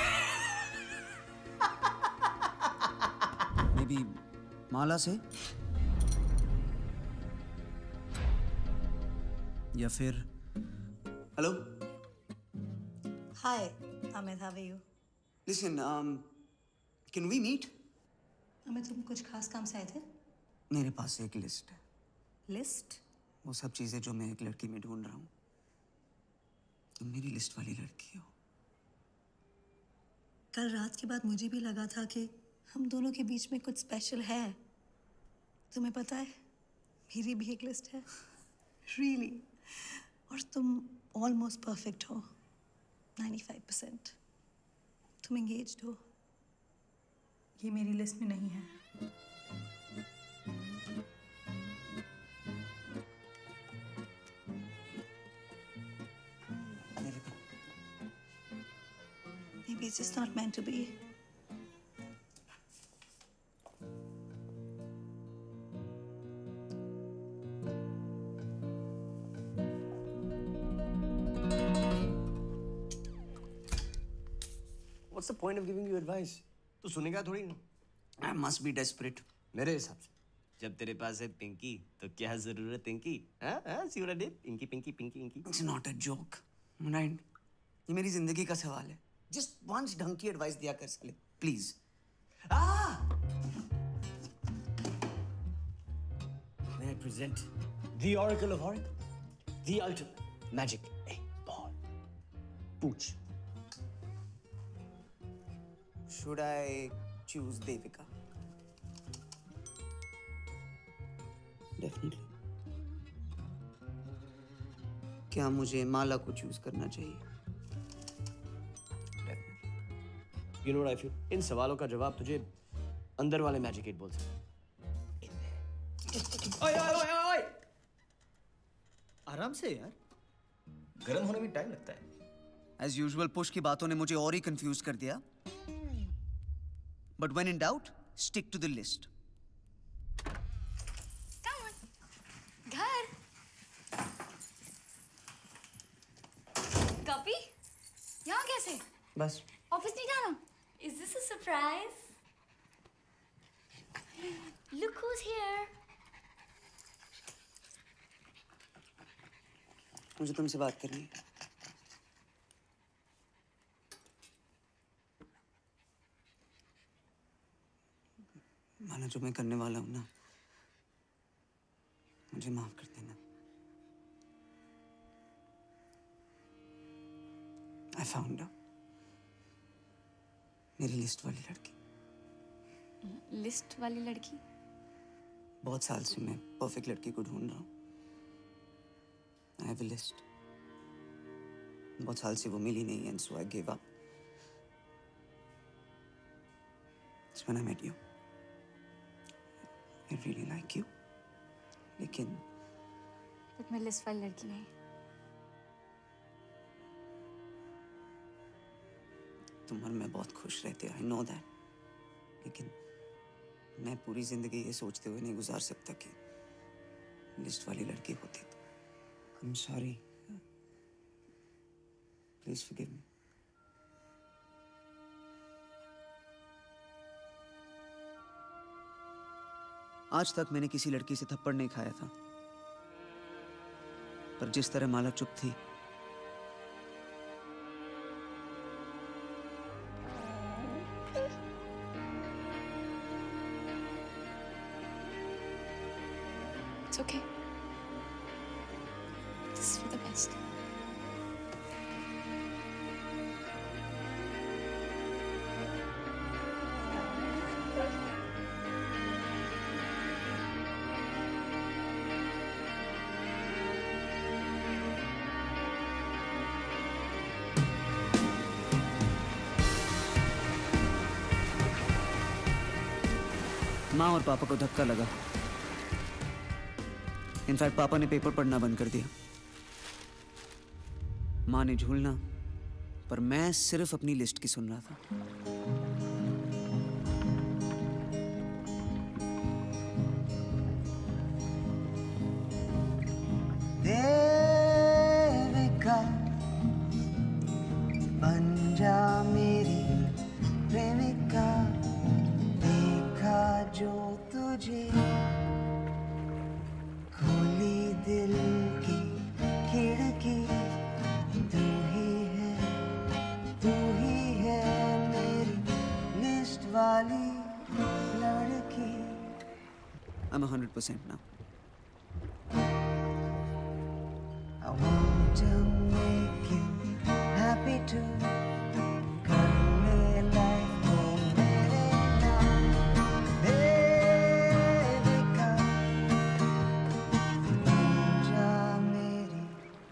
C: मे बी माला से, या फिर hello.
P: Hi, Amit, how are you?
C: Listen, um, can we meet?
P: Amit, तुम कुछ खास काम से आए थे?
C: मेरे पास एक लिस्ट है.
P: लिस्ट?
C: वो सब चीजें जो मैं एक लड़की में ढूंढ रहा हूँ. तुम मेरी लिस्ट वाली लड़की हो.
P: कल रात के बाद मुझे भी लगा था कि हम दोनों के बीच में कुछ स्पेशल है. तुम्हें पता है, मेरी भी एक लिस्ट है. Really? और तुम ऑलमोस्ट परफेक्ट हो. ninety-five percent. तुम engaged हो. ये मेरी लिस्ट में नहीं है. Maybe it's just not meant to be.
F: What's the point of giving you advice? तू सुनेगा थोड़ी ना.
C: I must be desperate.
F: मेरे हिसाब से जब तेरे पास है पिंकी तो क्या जरूरत इनकी? हाँ हाँ see what I did? Inky pinky pinky inky.
C: It's not a joke, right? ये मेरी जिंदगी का सवाल है। Just once ढंग की एडवाइस दिया कर साले, please.
F: Ah! May I present the Oracle of Oracle, the ultimate magic eight ball. Pooch.
C: Should I choose Devika? Definitely. क्या मुझे माला को चूज करना चाहिए?
F: You know what I feel? इन सवालों का जवाब तुझे अंदर वाले मैजिक एट बोल सकते। ओए ओए ओए ओए!
C: आराम से यार।
F: गर्म होने में टाइम लगता है।
C: As usual, पुश की बातों ने मुझे और ही कंफ्यूज कर दिया। But when in doubt, stick to the list.
I: Come on. घर। कॉपी? यहाँ कैसे?
C: बस।
I: ऑफिस नहीं जाना? Is this a surprise? Look who's here.
C: मुझे तुमसे बात करनी है। माना जो मैं करने वाला हूं ना, मुझे माफ कर देना। I found her. मेरी लिस्ट वाली लड़की।
I: लिस्ट वाली लड़की?
C: बहुत साल से मैं परफेक्ट लड़की को ढूंढ रहा हूँ। I have a list. बहुत साल से वो मिली नहीं, and so I gave up. It's when I met you. I really like you. लेकिन
I: बट मैं लिस्ट वाली लड़की नहीं।
C: तुम और मैं बहुत खुश रहते हैं, I know that. लेकिन मैं पूरी जिंदगी ये सोचते हुए नहीं गुजार सकता कि लिस्ट वाली लड़की होती तो। I'm sorry. Please forgive me. आज तक मैंने किसी लड़की से थप्पड़ नहीं खाया था, पर जिस तरह माला चुप थी,
I: It's okay. This is for the best.
C: माँ और पापा को धक्का लगा। इनफैक्ट पापा ने पेपर पढ़ना बंद कर दिया। माँ ने झूलना, पर मैं सिर्फ अपनी लिस्ट की सुन रहा था। देविका बन जा मेरी प्रेमिका, देखा जो तुझे खोली दिल की खिड़की, तू ही है, तू ही है मेरी लिस्ट वाली लड़की। I'm a hundred percent now. I want to make you happy too. कर ले life को मेरे नाम, देविका बन जा मेरी।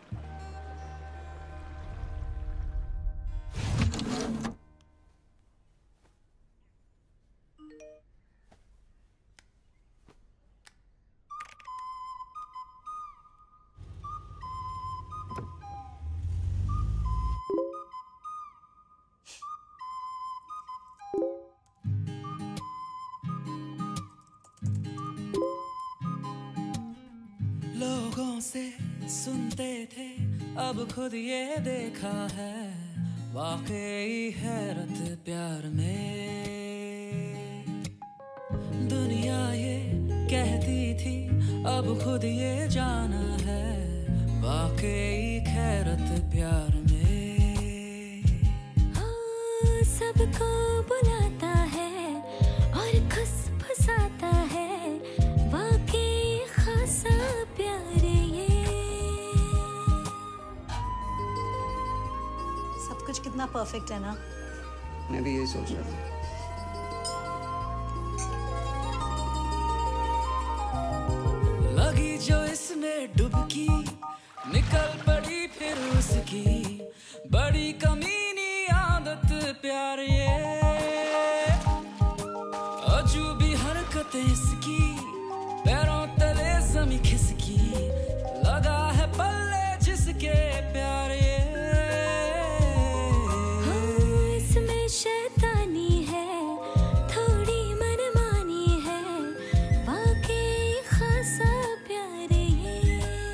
O: लोगों से सुनते थे, अब खुद ये देखा है, वाकई हैरत प्यार में। दुनिया ये कहती थी अब खुद ये जाना है वाकई खैरत प्यार में।
B: हाँ, सबको बुलाता है और खुश फसाता है वाकई खासा प्यार ये।
P: सब कुछ कितना परफेक्ट है ना।
C: मैं भी यही सोच रहा था।
O: लगी जो इसमें डुबकी निकल पड़ी फिर उसकी बड़ी कमीनी आदत प्यार ये। अजूबी हरकतें इसकी पैरों तले जमी खिसकी लगा है पल्ले जिसके प्यार ये।
B: हाँ, इसमें शैतानी है थोड़ी मनमानी है वाकई खासा प्यार ये।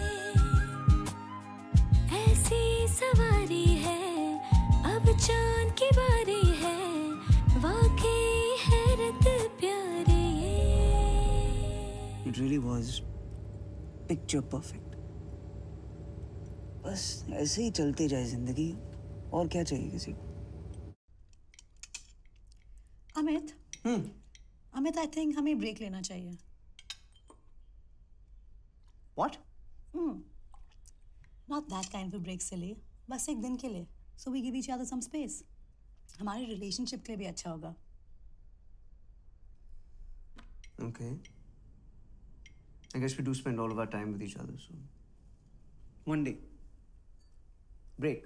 B: ऐसी सवारी है अब चांद की बारी है वाकई हैरत प्यार ये।
C: It really was picture perfect. बस ऐसे ही चलते जाए जिंदगी, और क्या चाहिए किसी को।
P: अमित अमित आई थिंक हमें ब्रेक लेना चाहिए।
C: What?
P: Hmm. Not that kind of break silly. बस एक दिन के लिए. So we give each other some space. हमारे रिलेशनशिप के लिए भी अच्छा होगा.
C: Okay. I guess we do spend all of our time with each other, so one day. Break.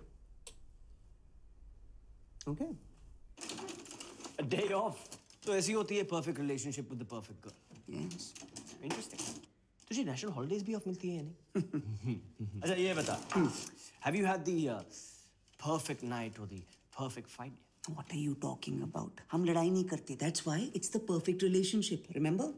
C: Okay.
F: A day off. तो ऐसी होती है perfect relationship with the perfect girl.
C: Yes.
F: Interesting. तुझे national holidays भी off मिलती है या नहीं? अच्छा ये बता. Have you had the uh, perfect night or the perfect fight yet?
C: What are you talking about? हम लड़ाई नहीं करते. That's why it's the perfect relationship. Remember?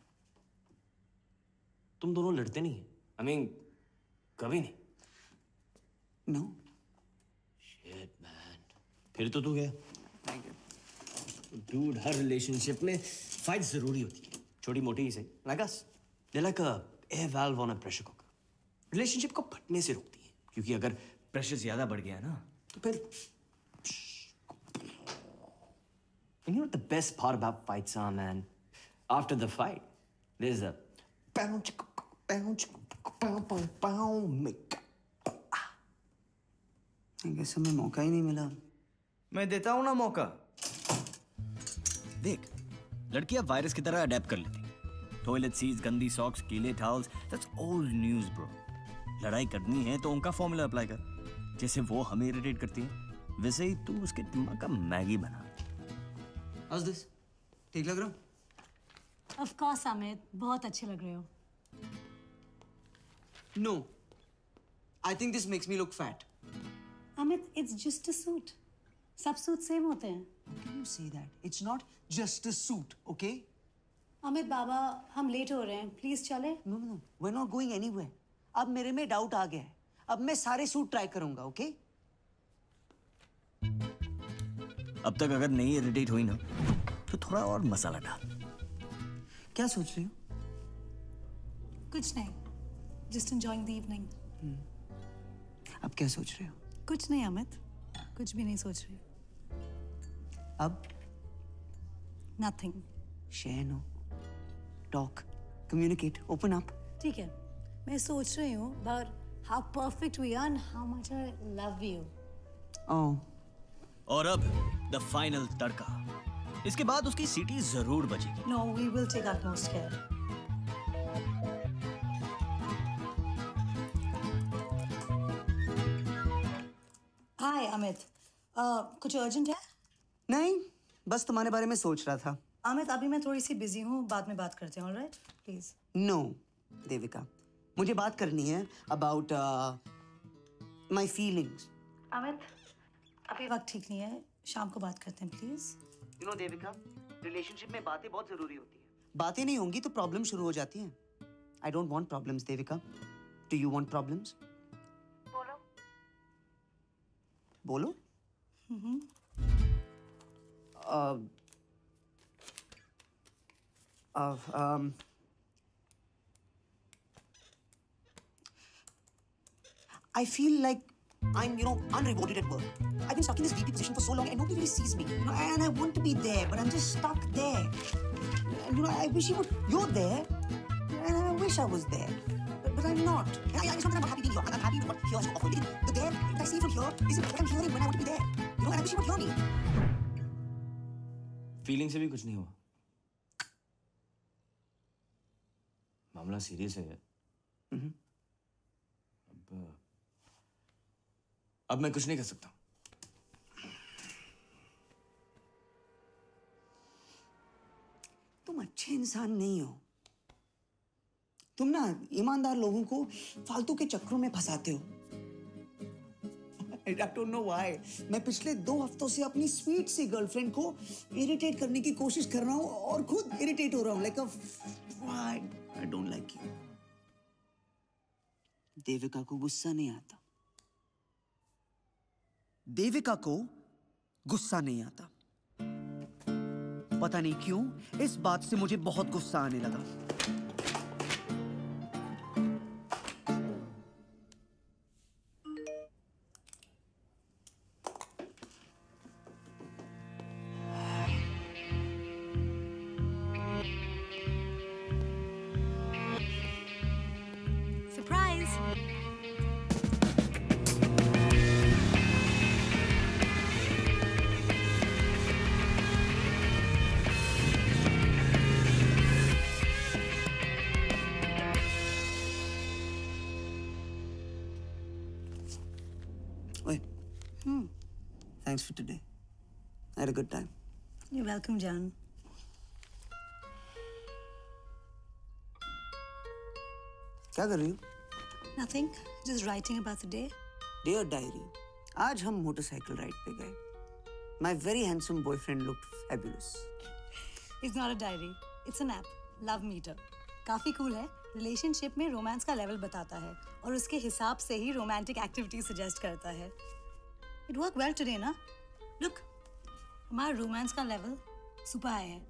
F: तुम दोनों लड़ते नहीं हैं. I mean, कभी नहीं.
C: No.
F: Shit man. फिर तो तू गया.
C: Thank you.
F: Dude, her relationship में fight जरूरी होती है. छोटी मोटी ही सही. Like us. They're like a air valve on a pressure cooker. Relationship को फटने से रोकती है. क्योंकि अगर pressure ज्यादा बढ़ गया ना, तो फिर. And you know what the best part about fights are, man? After the fight, there's a bounce, bounce, bounce, bounce, bounce.
C: I guess हमें मौका ही नहीं मिला.
F: मैं देता हूँ ना मौका. देख, लड़कियां वायरस की तरह अडेप्ट कर लेती हैं. टॉयलेट सीट्स, गंदी सॉक्स, गीले towels, that's old news, bro. लड़ाई करनी है तो उनका फॉर्मूला अप्लाई कर. जैसे वो हमें इरिटेट करती है, वैसे ही तू उसके दिमाग का मैगी बना.
C: How's this? ठीक लग रहा हूँ?
P: Of course, Amit. बहुत अच्छे लग रहे हो.
C: No. I think this makes me look fat.
P: Amit, it's just a suit. सब सूट सेम होते हैं.
C: How can you say that? It's not just a suit, okay?
P: Amit बाबा, हम लेट हो रहे हैं. प्लीज चले.
C: No, no, no. We're not going anywhere. अब मेरे में डाउट आ गया है. अब मैं सारे सूट ट्राई करूंगा, ओके?
F: अब तक अगर नहीं इरिटेट हुई ना, तो थोड़ा और मसाला डाल.
C: क्या सोच रही हो?
P: कुछ नहीं. Just enjoying the evening.
C: अब क्या सोच रहे हो?
P: कुछ नहीं अमित. कुछ भी नहीं सोच रही.
C: अब?
P: Nothing.
C: Share, no. Talk. Communicate. Open up.
P: ठीक है. मैं सोच रही हूँ about how perfect we are and how much I love you.
C: Oh.
F: और अब the final तड़का. इसके बाद उसकी सीटी जरूर बजेगी.
P: No, we will take utmost care. Hi, Amit. Uh, कुछ urgent है?
C: नहीं, बस तुम्हारे बारे में सोच रहा था.
P: अमित, अभी मैं थोड़ी सी busy हूँ. बाद में बात करते हैं, all right? Please.
C: No, Devika. मुझे बात करनी है about uh, my feelings.
P: Amit, अभी वक्त ठीक नहीं है. शाम को बात करते हैं, please.
C: You know, Devika, relationship में बातें बहुत जरूरी होती हैं. बातें नहीं होंगी तो problem शुरू हो जाती हैं. I don't want problems, Devika. Do you want problems?
P: बोलो.
C: बोलो?
P: Hmm.
C: Uh, uh, um, I feel like I'm, you know, unrewarded at work. I've been stuck in this V P position for so long and nobody really sees me. You know, and I want to be there, but I'm just stuck there. And, you know, I wish you would, you're there, and I wish I was there. But, but I'm not. And I, it's not that I'm not happy being here. I'm happy with what here has to offer. The there that I see from here isn't what I'm hearing when I want to be there. You know, and I wish you would hear me.
F: Feeling से भी कुछ नहीं हुआ. मामला serious है.
C: हम्म.
F: अब अब मैं कुछ नहीं कर सकता.
C: तुम अच्छे इंसान नहीं हो. तुम ना ईमानदार लोगों को फालतू के चक्रों में फंसाते हो. I don't know why. मैं पिछले दो हफ्तों से अपनी स्वीट सी गर्लफ्रेंड को इरिटेट करने की कोशिश कर रहा हूँ और खुद इरिटेट हो रहा हूँ. Like a why I don't like you. Devika को गुस्सा नहीं आता. देविका को गुस्सा नहीं आता. पता नहीं क्यों इस बात से मुझे बहुत गुस्सा आने लगा. Thanks for today. I had a good time.
P: You're welcome, Jan.
C: क्या कर रही हो?
P: Nothing. Just writing about the day.
C: Dear diary. आज हम मोटरसाइकिल राइड पे गए. My very handsome boyfriend looked fabulous.
P: It's not a diary. It's an app. Love meter. काफी cool है. Relationship में romance का level बताता है और उसके हिसाब से ही romantic activity suggest करता है. It worked well today, ना? Look, हमारा romance का level super high है.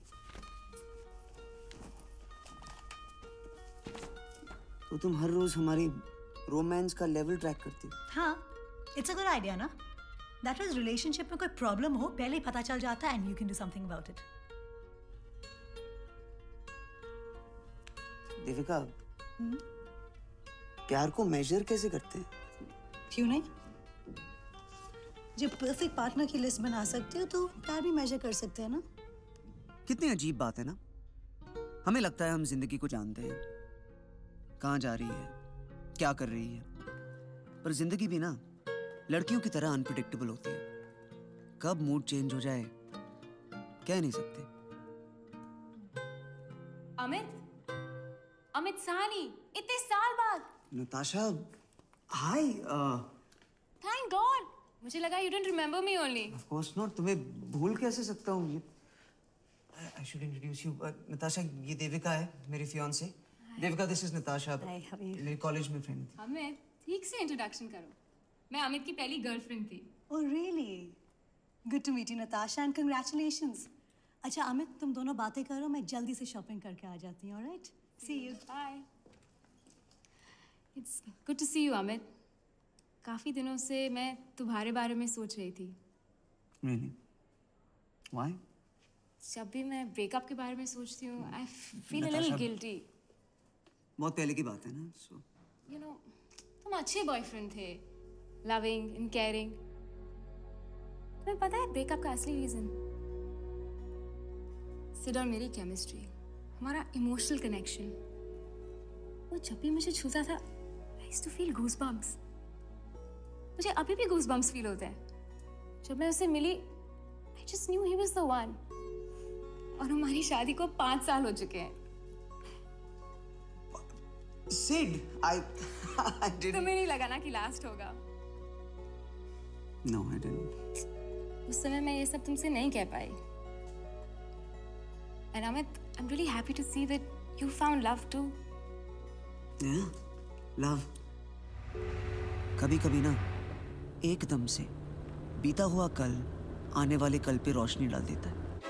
C: तो तुम हर रोज हमारी romance का level track करती हो?
P: हाँ, it's a good idea, ना? That was relationship में कोई problem हो पहले ही पता चल जाता and you can do something about it.
C: Devika, प्यार को measure कैसे करते हैं?
P: क्यों नहीं? जब परफेक्ट पार्टनर की लिस्ट बना सकते हो तो प्यार भी मेजर कर सकते हैं ना.
C: कितनी अजीब बात है ना. हमें लगता है हम जिंदगी को जानते हैं, कहाँ जा रही है, क्या कर रही है, पर जिंदगी भी ना लड़कियों की तरह अनप्रेडिक्टेबल होती है. कब मूड चेंज हो जाए कह नहीं सकते.
H: अमित, अमित साहनी, इतने साल बाद.
C: Natasha, hi.
H: Thank god. मुझे लगा you didn't remember me only.
C: Of course not. तुम्हें भूल कैसे सकता हूँ? ये I should introduce you. Natasha, ये देविका है, मेरी fiancée. Devika, this is Natasha.
P: Hi, how are you?
C: मेरी कॉलेज में फ्रेंड थी.
H: अमित, ठीक से इंट्रोडक्शन करो. मैं अमित की पहली गर्लफ्रेंड थी.
P: Oh really? Good to meet you, Natasha, and congratulations. अच्छा अमित, तुम दोनों बातें करो, मैं जल्दी से शॉपिंग करके आ जाती हूँ. All right? See you.
H: Bye. It's good to see you, Amit. काफी दिनों से मैं तुम्हारे बारे में सोच रही थी.
C: Really? Why?
H: जब भी मैं ब्रेकअप के बारे में सोचती हूँ, I feel a little guilty.
C: बहुत पहले की बात है ना. So.
H: You know, तुम अच्छे बॉयफ्रेंड थे, loving and caring. तुम्हें पता है ब्रेकअप का असली रीजन? सिड और मेरी केमिस्ट्री, हमारा इमोशनल कनेक्शन. वो जब भी मुझे छूता था, I used to feel goosebumps. मुझे अभी भी goosebumps फील होते हैं. जब मैं उससे मिली, I just knew he was the one. और हमारी शादी को पांच साल हो चुके हैं.
C: Sid, I, I didn't.
H: तुम्हें नहीं लगा ना कि लास्ट होगा?
C: No, I didn't.
H: उस समय मैं ये सब तुमसे नहीं कह पाई. And Amit, I'm really happy to see that you found love too.
C: Yeah, love. कभी-कभी ना एकदम से बीता हुआ कल आने वाले कल पे रोशनी डाल देता है.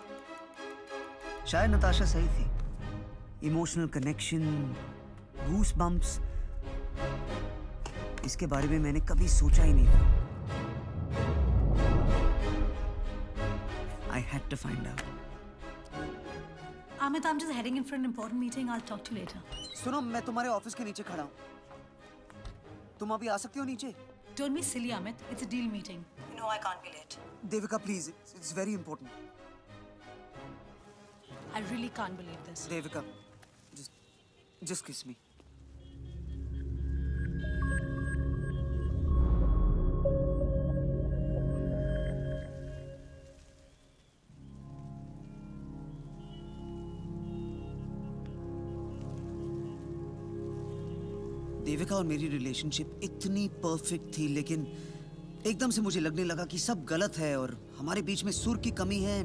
C: शायद नताशा सही थी. इमोशनल कनेक्शन, गूस बम्प्स, इसके बारे में मैंने कभी सोचा ही नहीं था। I had to find out.
P: Amit, I'm just heading in for an important meeting. I'll talk to you later.
C: सुनो, मैं तुम्हारे ऑफिस के नीचे खड़ा हूँ। तुम अभी आ सकती हो नीचे?
P: Don't be silly, Amit. It's a deal meeting. You know I can't be late.
C: Devika, please. It's, it's very important.
P: I really can't believe this.
C: Devika, just, just kiss me. Devika और मेरी रिलेशनशिप इतनी perfect थी, लेकिन एकदम से मुझे लगने लगा कि सब गलत है और हमारे बीच में सुर की कमी है।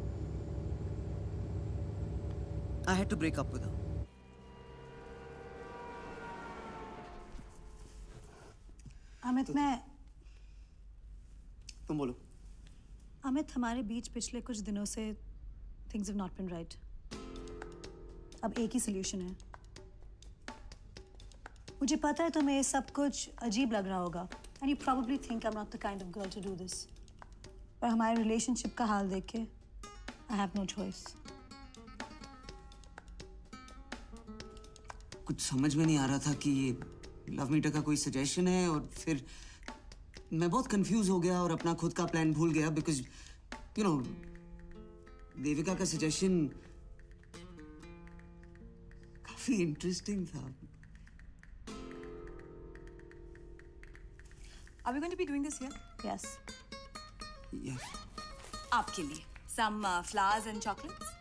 C: I had to break up with her.
P: Amit, मैं
C: तुम बोलो।
P: अमित, हमारे बीच पिछले कुछ दिनों से things have not been right. अब एक ही solution है। मुझे पता है तुम्हें ये सब कुछ अजीब लग रहा होगा, and you probably think I'm not the kind of girl to do this. पर हमारे relationship का हाल देख के, I have no choice.
C: कुछ समझ में नहीं आ रहा था कि ये लव मीटर का कोई सजेशन है, और फिर मैं बहुत कंफ्यूज हो गया और अपना खुद का प्लान भूल गया, बिकॉज यू नो देविका का सजेशन काफी इंटरेस्टिंग था।
H: Are we going to be doing this here?
P: Yes.
C: Yes.
H: आपके लिए some uh, flowers and chocolates.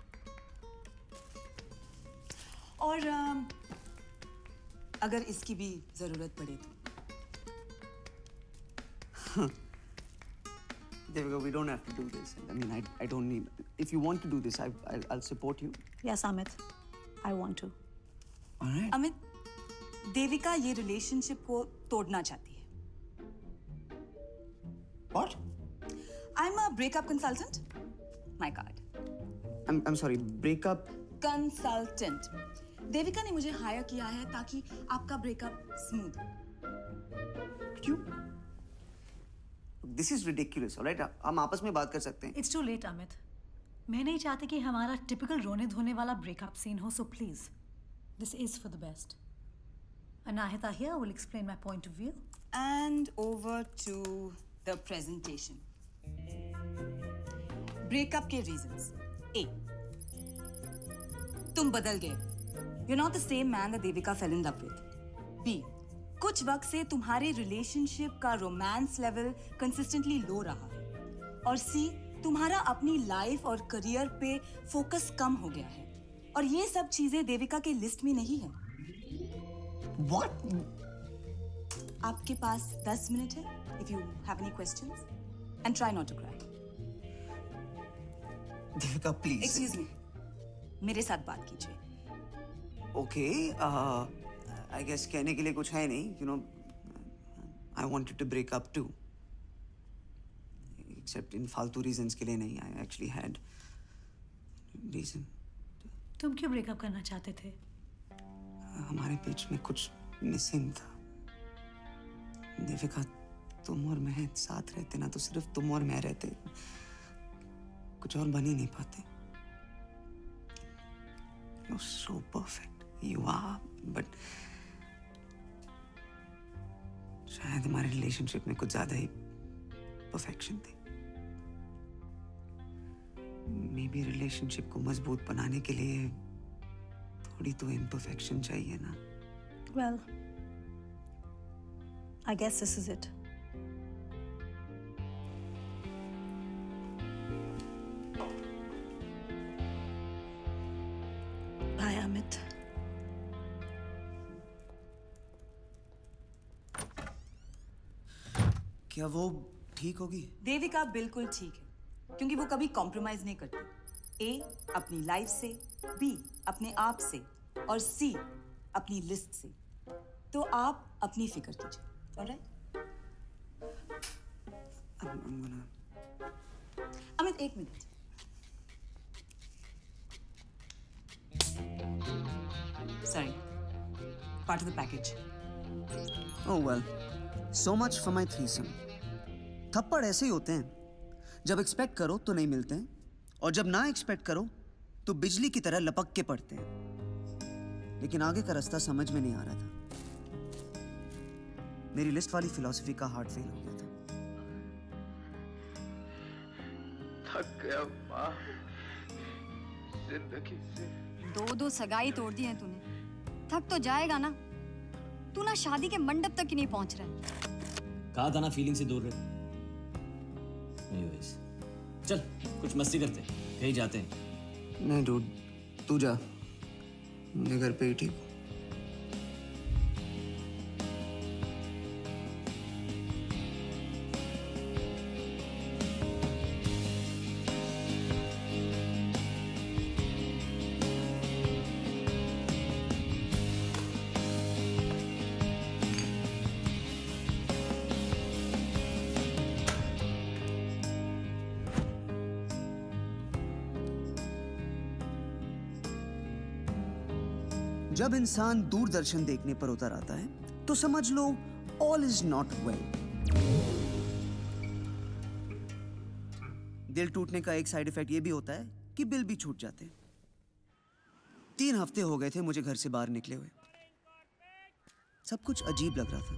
H: और uh, अगर इसकी भी जरूरत पड़े तो।
C: Devika, we don't have to do this. I mean, I I don't need. If you want to do this, I I'll, I'll support you.
P: Yes, Amit. I want to.
C: All right.
H: Amit, Devika ये relationship को तोड़ना चाहती है।
C: What?
H: I'm a breakup consultant. My card.
C: I'm I'm sorry. Breakup.
H: Consultant. Devika ने मुझे higher किया है ताकि आपका ब्रेकअप स्मूथ हो।
C: क्यों? This is ridiculous, all right? हम आपस में बात कर सकते हैं।
P: It's too late, Amit. मैं नहीं चाहती कि हमारा typical रोने धोने वाला breakup scene हो, so please, this is for the best. Anindita here will explain my point of view.
H: And over to the presentation. Breakup के reasons. A. तुम बदल गए। You're not the same man that Devika fell in love with. B. कुछ वक्त से तुम्हारे relationship का romance level consistently लो रहा है। और C. तुम्हारा अपनी लाइफ और करियर पे फोकस कम हो गया है। और ये सब चीजें देविका के लिस्ट में नहीं है।
C: What?
H: आपके पास दस मिनट है if you have any questions and try not to cry.
C: Devika, please.
H: Excuse me. मेरे साथ बात कीजिए।
C: Okay. Uh, I guess कहने के लिए कुछ है नहीं. You know, I wanted to break up too. Except in फालतू reasons के लिए नहीं. I actually had reason.
P: तुम क्यों ब्रेकअप करना चाहते थे?
C: हमारे बीच में कुछ मिसिंग था। देविका, तुम और मैं साथ रहते ना तो सिर्फ तुम और मैं रहते, कुछ और बन ही नहीं पाते। You're so perfect. You are, but शायद हमारे रिलेशनशिप में कुछ ज्यादा ही परफेक्शन थी। मे बी रिलेशनशिप को मजबूत बनाने के लिए थोड़ी तो इम्परफेक्शन चाहिए ना।
P: Well, I guess this is it. Bye, Amit.
C: क्या वो ठीक होगी?
H: देविका बिल्कुल ठीक है, क्योंकि वो कभी कॉम्प्रोमाइज नहीं करती। ए अपनी लाइफ से, बी अपने आप से, और सी अपनी लिस्ट से। तो आप अपनी फिक्र कीजिए। Alright?
C: I'm, I'm gonna...
H: Amit, एक minute. Sorry. Part of the package.
C: Oh well, so much for my threesome. थप्पड़ ऐसे ही होते हैं, जब एक्सपेक्ट करो तो नहीं मिलते हैं, और जब ना एक्सपेक्ट करो तो बिजली की तरह लपक के पड़ते हैं। लेकिन आगे का रास्ता समझ में नहीं आ रहा था। मेरी लिस्ट वाली फिलॉसफी का हार्ट फेल हो गया था।
S: थक गया माँ जिंदगी से।
K: दो दो सगाई तोड़ दी है तूने, थक तो जाएगा ना। तू ना शादी के मंडप तक ही नहीं पहुंच रहा है।
F: कहा था ना फीलिंग से दूर रहे। Anyways, चल कुछ मस्ती करते हैं, कहीं जाते हैं।
C: नहीं डूड, तू जा, मैं घर पे ही ठीक हूँ। जब इंसान दूरदर्शन देखने पर उतर आता है तो समझ लो ऑल इज नॉट वेल। दिल टूटने का एक साइड इफेक्ट ये भी होता है कि बिल भी छूट जाते हैं। तीन हफ्ते हो गए थे मुझे घर से बाहर निकले हुए। सब कुछ अजीब लग रहा था।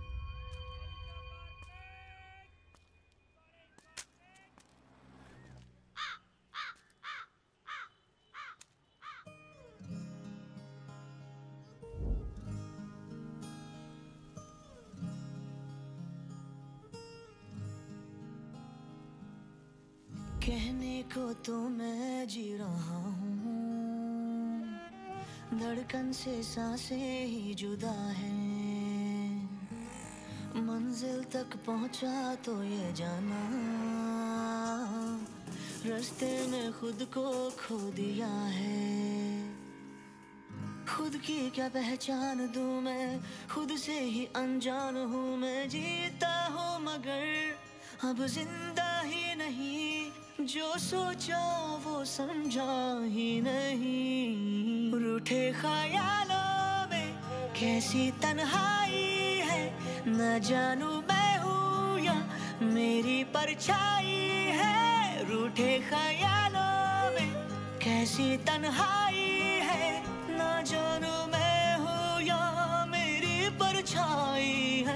T: कहने को तो मैं जी रहा हूँ, धड़कन से सांसें ही जुदा हैं। मंजिल तक पहुँचा तो ये जाना, रास्ते में खुद को खो दिया है। खुद की क्या पहचान दूँ मैं, खुद से ही अनजान हूँ मैं। जीता हूँ मगर अब जिंदा ही नहीं, जो सोचा वो समझा ही नहीं। रूठे ख्यालों में कैसी तन्हाई है, न जानू मैं हूँ या मेरी परछाई है। रूठे ख्यालों में कैसी तन्हाई है, न जानू मैं हूँ या मेरी परछाई है।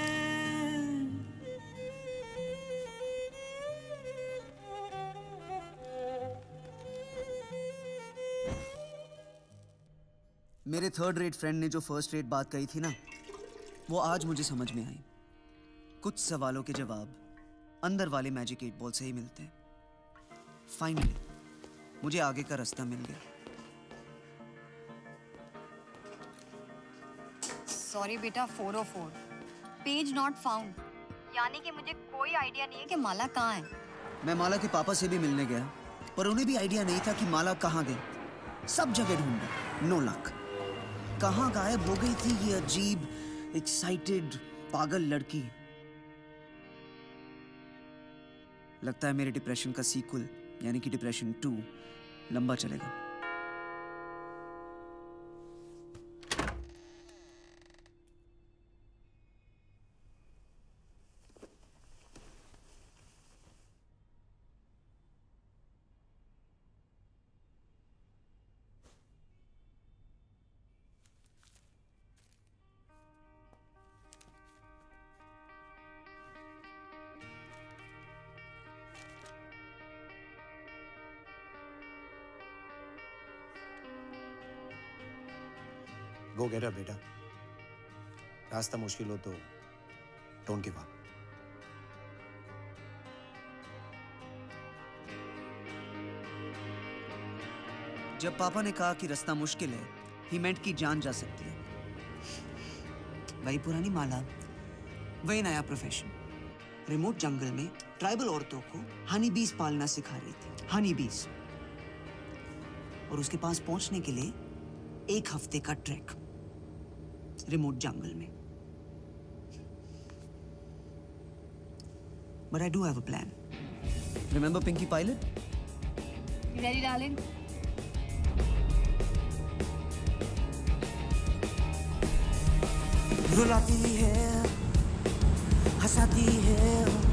C: मेरे थर्ड रेट फ्रेंड ने जो फर्स्ट रेट बात कही थी ना, वो आज मुझे समझ में आई। कुछ सवालों के जवाब अंदर वाले मैजिक एट बॉल से ही मिलते हैं। फाइनली मुझे आगे का रास्ता मिल गया।
K: सॉरी बेटा, four o four page not found, यानी कि मुझे कोई आइडिया नहीं है कि माला कहाँ है।
C: मैं माला के पापा से भी मिलने गया, पर उन्हें भी आइडिया नहीं था कि माला कहाँ गई। सब जगह ढूंढा, नो लक। कहाँ गायब हो गई थी ये अजीब एक्साइटेड पागल लड़की। लगता है मेरे डिप्रेशन का सीक्वल यानी कि डिप्रेशन टू लंबा चलेगा।
E: Go get her, बेटा। रास्ता मुश्किल हो तो don't give up।
C: जब पापा ने कहा कि रास्ता मुश्किल है, ही मेंट की जान जा सकती है। वही पुरानी माला, वही नया प्रोफेशन। रिमोट जंगल में ट्राइबल औरतों को हनी बीज पालना सिखा रही थी। हनी बीज। और उसके पास पहुंचने के लिए एक हफ्ते का ट्रैक रिमोट जंगल में। But I do have a plan. Remember Pinky Pilot?
K: Ready, darling?
C: रुलाती है, हंसाती है,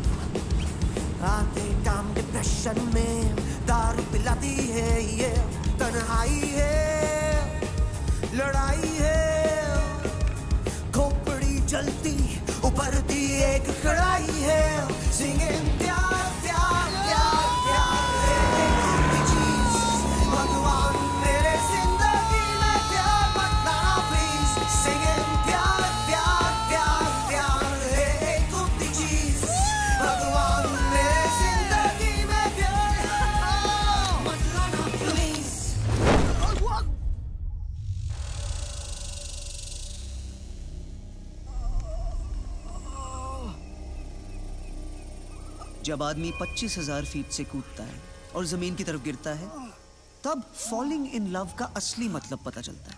C: आते काम डिप्रेशन में दारू पिलाती है, ये तन्हाई है, लड़ाई है, खोपड़ी जलती उभरती एक कड़ाई है, सिंगिंग प्यार प्यार प्यार प्यार है एक चीज, भगवान मेरे जिंदगी में प्यार मत लाना प्लीज, सिंगिंग प्यार प्यार प्यार प्यार है एक चीज, भगवान मेरे जिंदगी में प्यार मत लाना प्लीज। जब आदमी पच्चीस हजार फीट से कूदता है और जमीन की तरफ गिरता है, तब फॉलिंग इन लव का असली मतलब पता चलता है।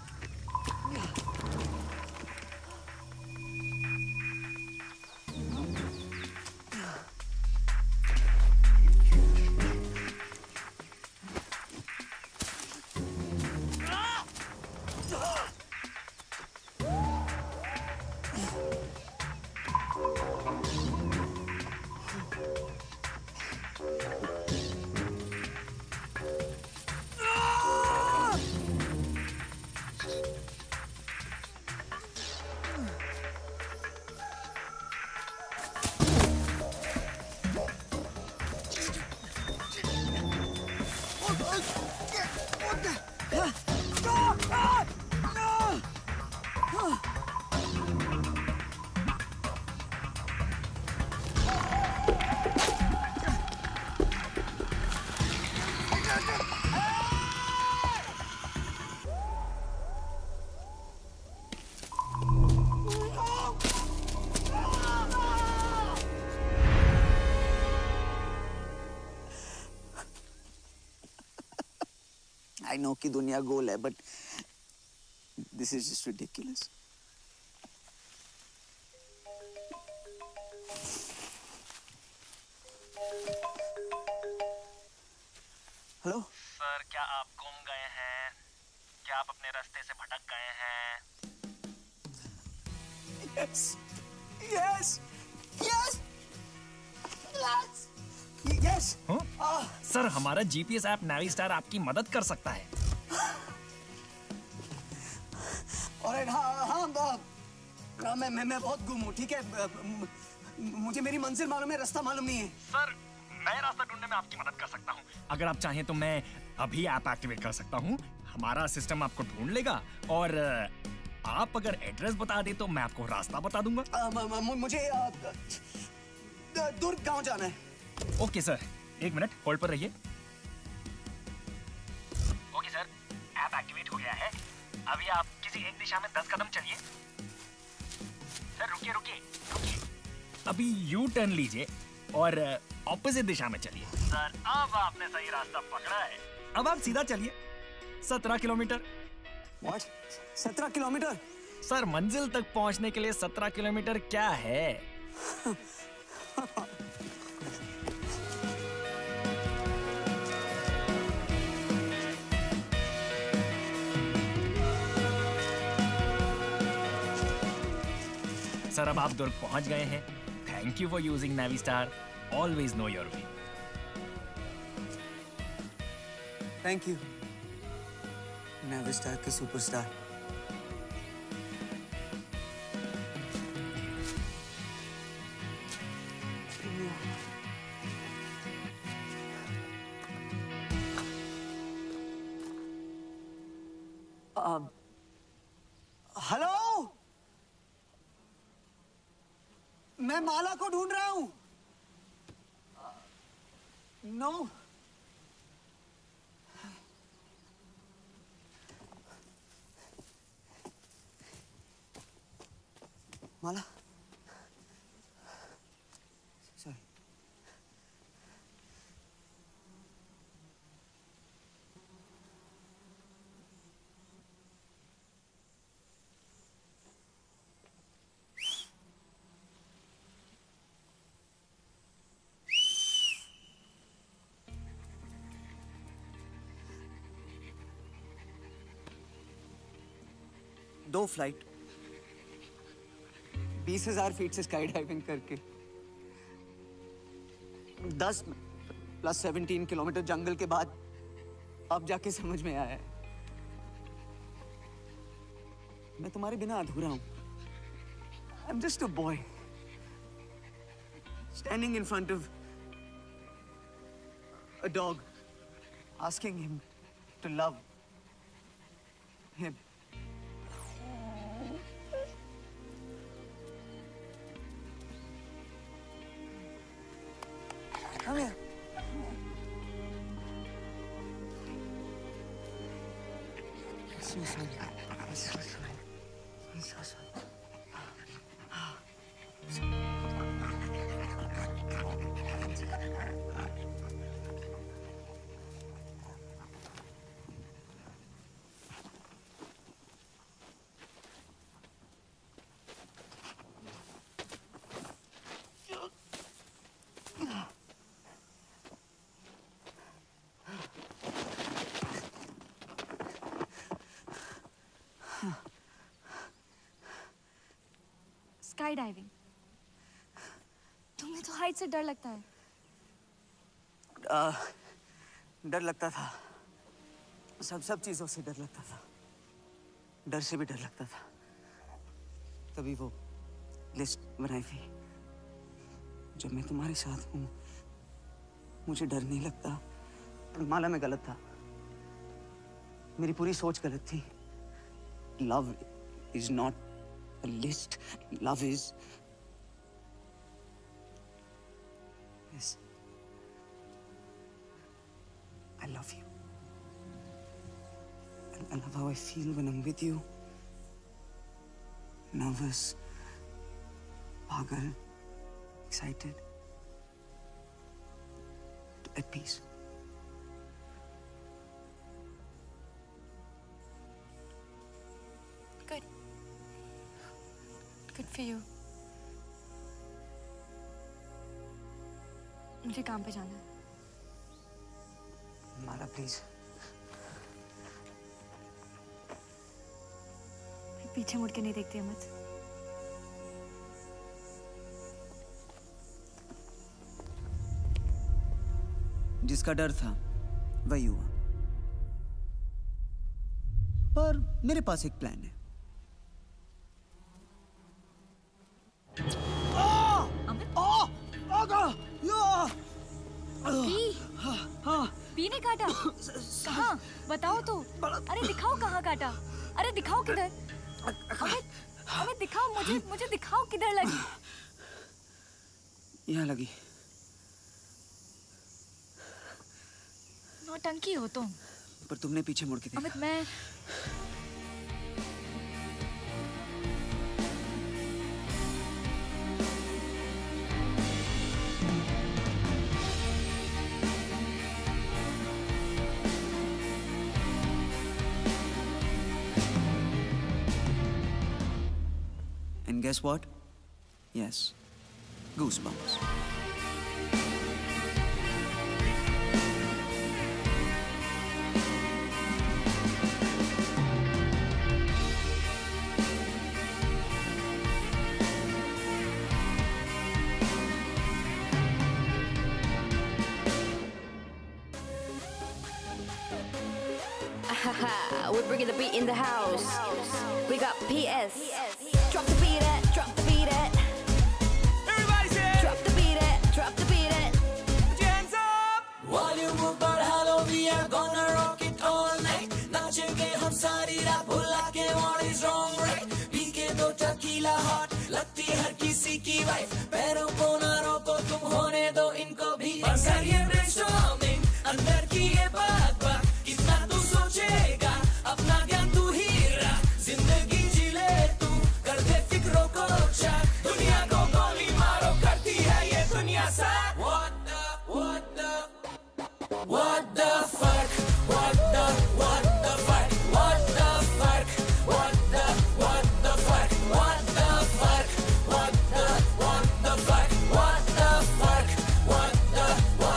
C: I know कि दुनिया गोल है, but this is just ridiculous. Hello
L: sir, क्या आप गुम गए हैं? क्या आप अपने रास्ते से भटक गए हैं?
C: Yes, yes, yes, yes. Yes.
L: हाँ? सर, हमारा जीपीएस ऐप नाविस्टार आपकी मदद कर सकता है।
C: और हाँ हाँ हाँ मैं मैं मैं बहुत गुम हूँ, ठीक है? मुझे मेरी मंजिल मालूम है, रास्ता मालूम नहीं है।
L: सर, मैं रास्ता ढूंढने में आपकी मदद कर सकता हूँ। अगर आप चाहें तो मैं अभी ऐप एक्टिवेट कर सकता हूँ। हमारा सिस्टम आपको ढूंढ लेगा और आप अगर एड्रेस बता दे तो मैं आपको रास्ता बता दूंगा।
C: आ, म, म, मुझे दुर्ग गांव जाना है।
L: ओके सर, एक मिनट होल्ड पर रहिए। ओके सर, ऐप एक्टिवेट हो गया है। अभी आप किसी एक दिशा में दस कदम चलिए। सर रुकिए रुकिए रुकिए। अभी यू टर्न लीजिए और ऑपोजिट दिशा में चलिए। सर, अब आपने सही रास्ता पकड़ा है। अब आप सीधा चलिए सत्रह किलोमीटर।
C: व्हाट? सत्रह किलोमीटर?
L: सर, मंजिल तक पहुंचने के लिए सत्रह किलोमीटर क्या है? सर, अब आप दुर्ग पहुंच गए हैं। Thank you for using Navistar. Always know your way.
C: Thank you Navistar के सुपरस्टार। हेलो, मैं माला को ढूंढ रहा हूं। No no. माला, सॉरी। दो फ्लाइट बीस हजार फीट से स्काई डाइविंग करके दस प्लस सेवनटीन किलोमीटर जंगल के बाद अब जाके समझ में आया है मैं तुम्हारे बिना अधूरा हूं। I'm just a boy standing in front of a dog, asking him to love him. Come here. I'm so sorry. I'm so sorry. I'm so sorry.
I: Sky diving तुम्हें तो हाइट से डर लगता है।
C: आ, डर लगता था सब सब चीजों से डर लगता था डर से भी डर लगता था तभी वो लिस्ट बनाई थी जब मैं तुम्हारे साथ हूँ मुझे डर नहीं लगता। माला में गलत था मेरी पूरी सोच गलत थी। Love is not a list. Love is yes. I love you. And I love how I feel when I'm with you. Nervous, pagal, excited, at peace.
I: Good. Good for you. मुझे काम पे जाना है।
C: माला प्लीज
I: पीछे मुड़ के नहीं देखती अमित।
C: जिसका डर था वही हुआ पर मेरे पास एक प्लान है।
I: बी ने काटा? कहाँ? बताओ तो। अरे दिखाओ कहाँ काटा? अरे दिखाओ किधर? अमित, अमित दिखाओ मुझे, मुझे दिखाओ किधर लगी?
C: यहाँ लगी।
I: नौटंकी हो तुम।
C: पर तुमने पीछे मुड़ के देखा।
I: अमित मैं
C: And guess what? Yes, goosebumps.
U: We're bringing the beat in the house. We got P S. Drop the beat at, drop the beat at.
O: Everybody say,
U: drop the beat at, drop the beat at.
O: Put your hands up. Volume ऊपर hello, we are gonna rock it all night. नाचेंगे हम सारी रात भुला के what is wrong right. पी के दो tequila hot, लगती हर किसी की wife. पैरों को ना रोको तुम होने दो इनको भी. बस कर ये brainstorming, अंदर की ये बात बात. कितना तू सोचेगा, अपना ज्ञान तू ही रख. जिंदगी जी ले तू, कर दे फिक्रों को चाक. दुनिया को गोली मारो, करती है ये दुनिया साथ. What the, what the, what the fuck? What the, what the fuck? What the fuck? What the, what the fuck? What the fuck? What the, what the fuck? What the fuck? What the, what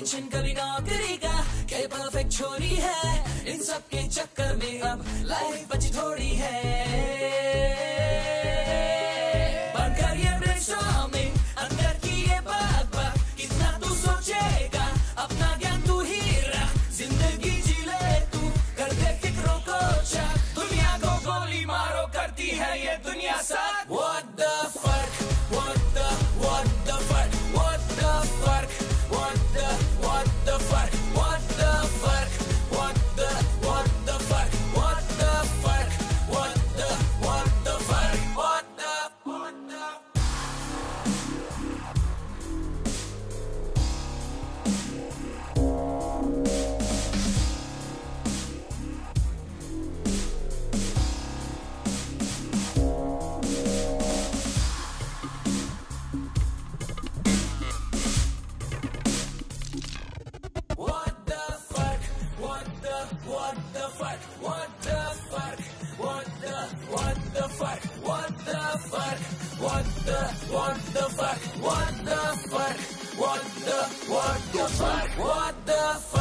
O: tension कभी नौकरी का, क्या perfect छोरी है, इन सब के चक्कर में अब लाइफ बची थोड़ी है। बनकर ये ब्रेनस्टॉर्मिंग, अंदर की ये बात बात, कितना तू सोचेगा, अपना ज्ञान तू ही रख, जिंदगी जी ले तू, कर दे फिक्रों को चाक, दुनिया को गोली मारो करती है ये दुनिया साथ। What the fuck, what the, what the fuck, what the fuck, what the, what the fuck, what the fuck, what the, what the fuck, what the fuck, what the, what the fuck, what the, what the. What the fuck? What the? What the fuck? What the fuck? What the? What the fuck? What the fuck? What the? What the fuck? What the fuck? What the? What the fuck? What the fuck?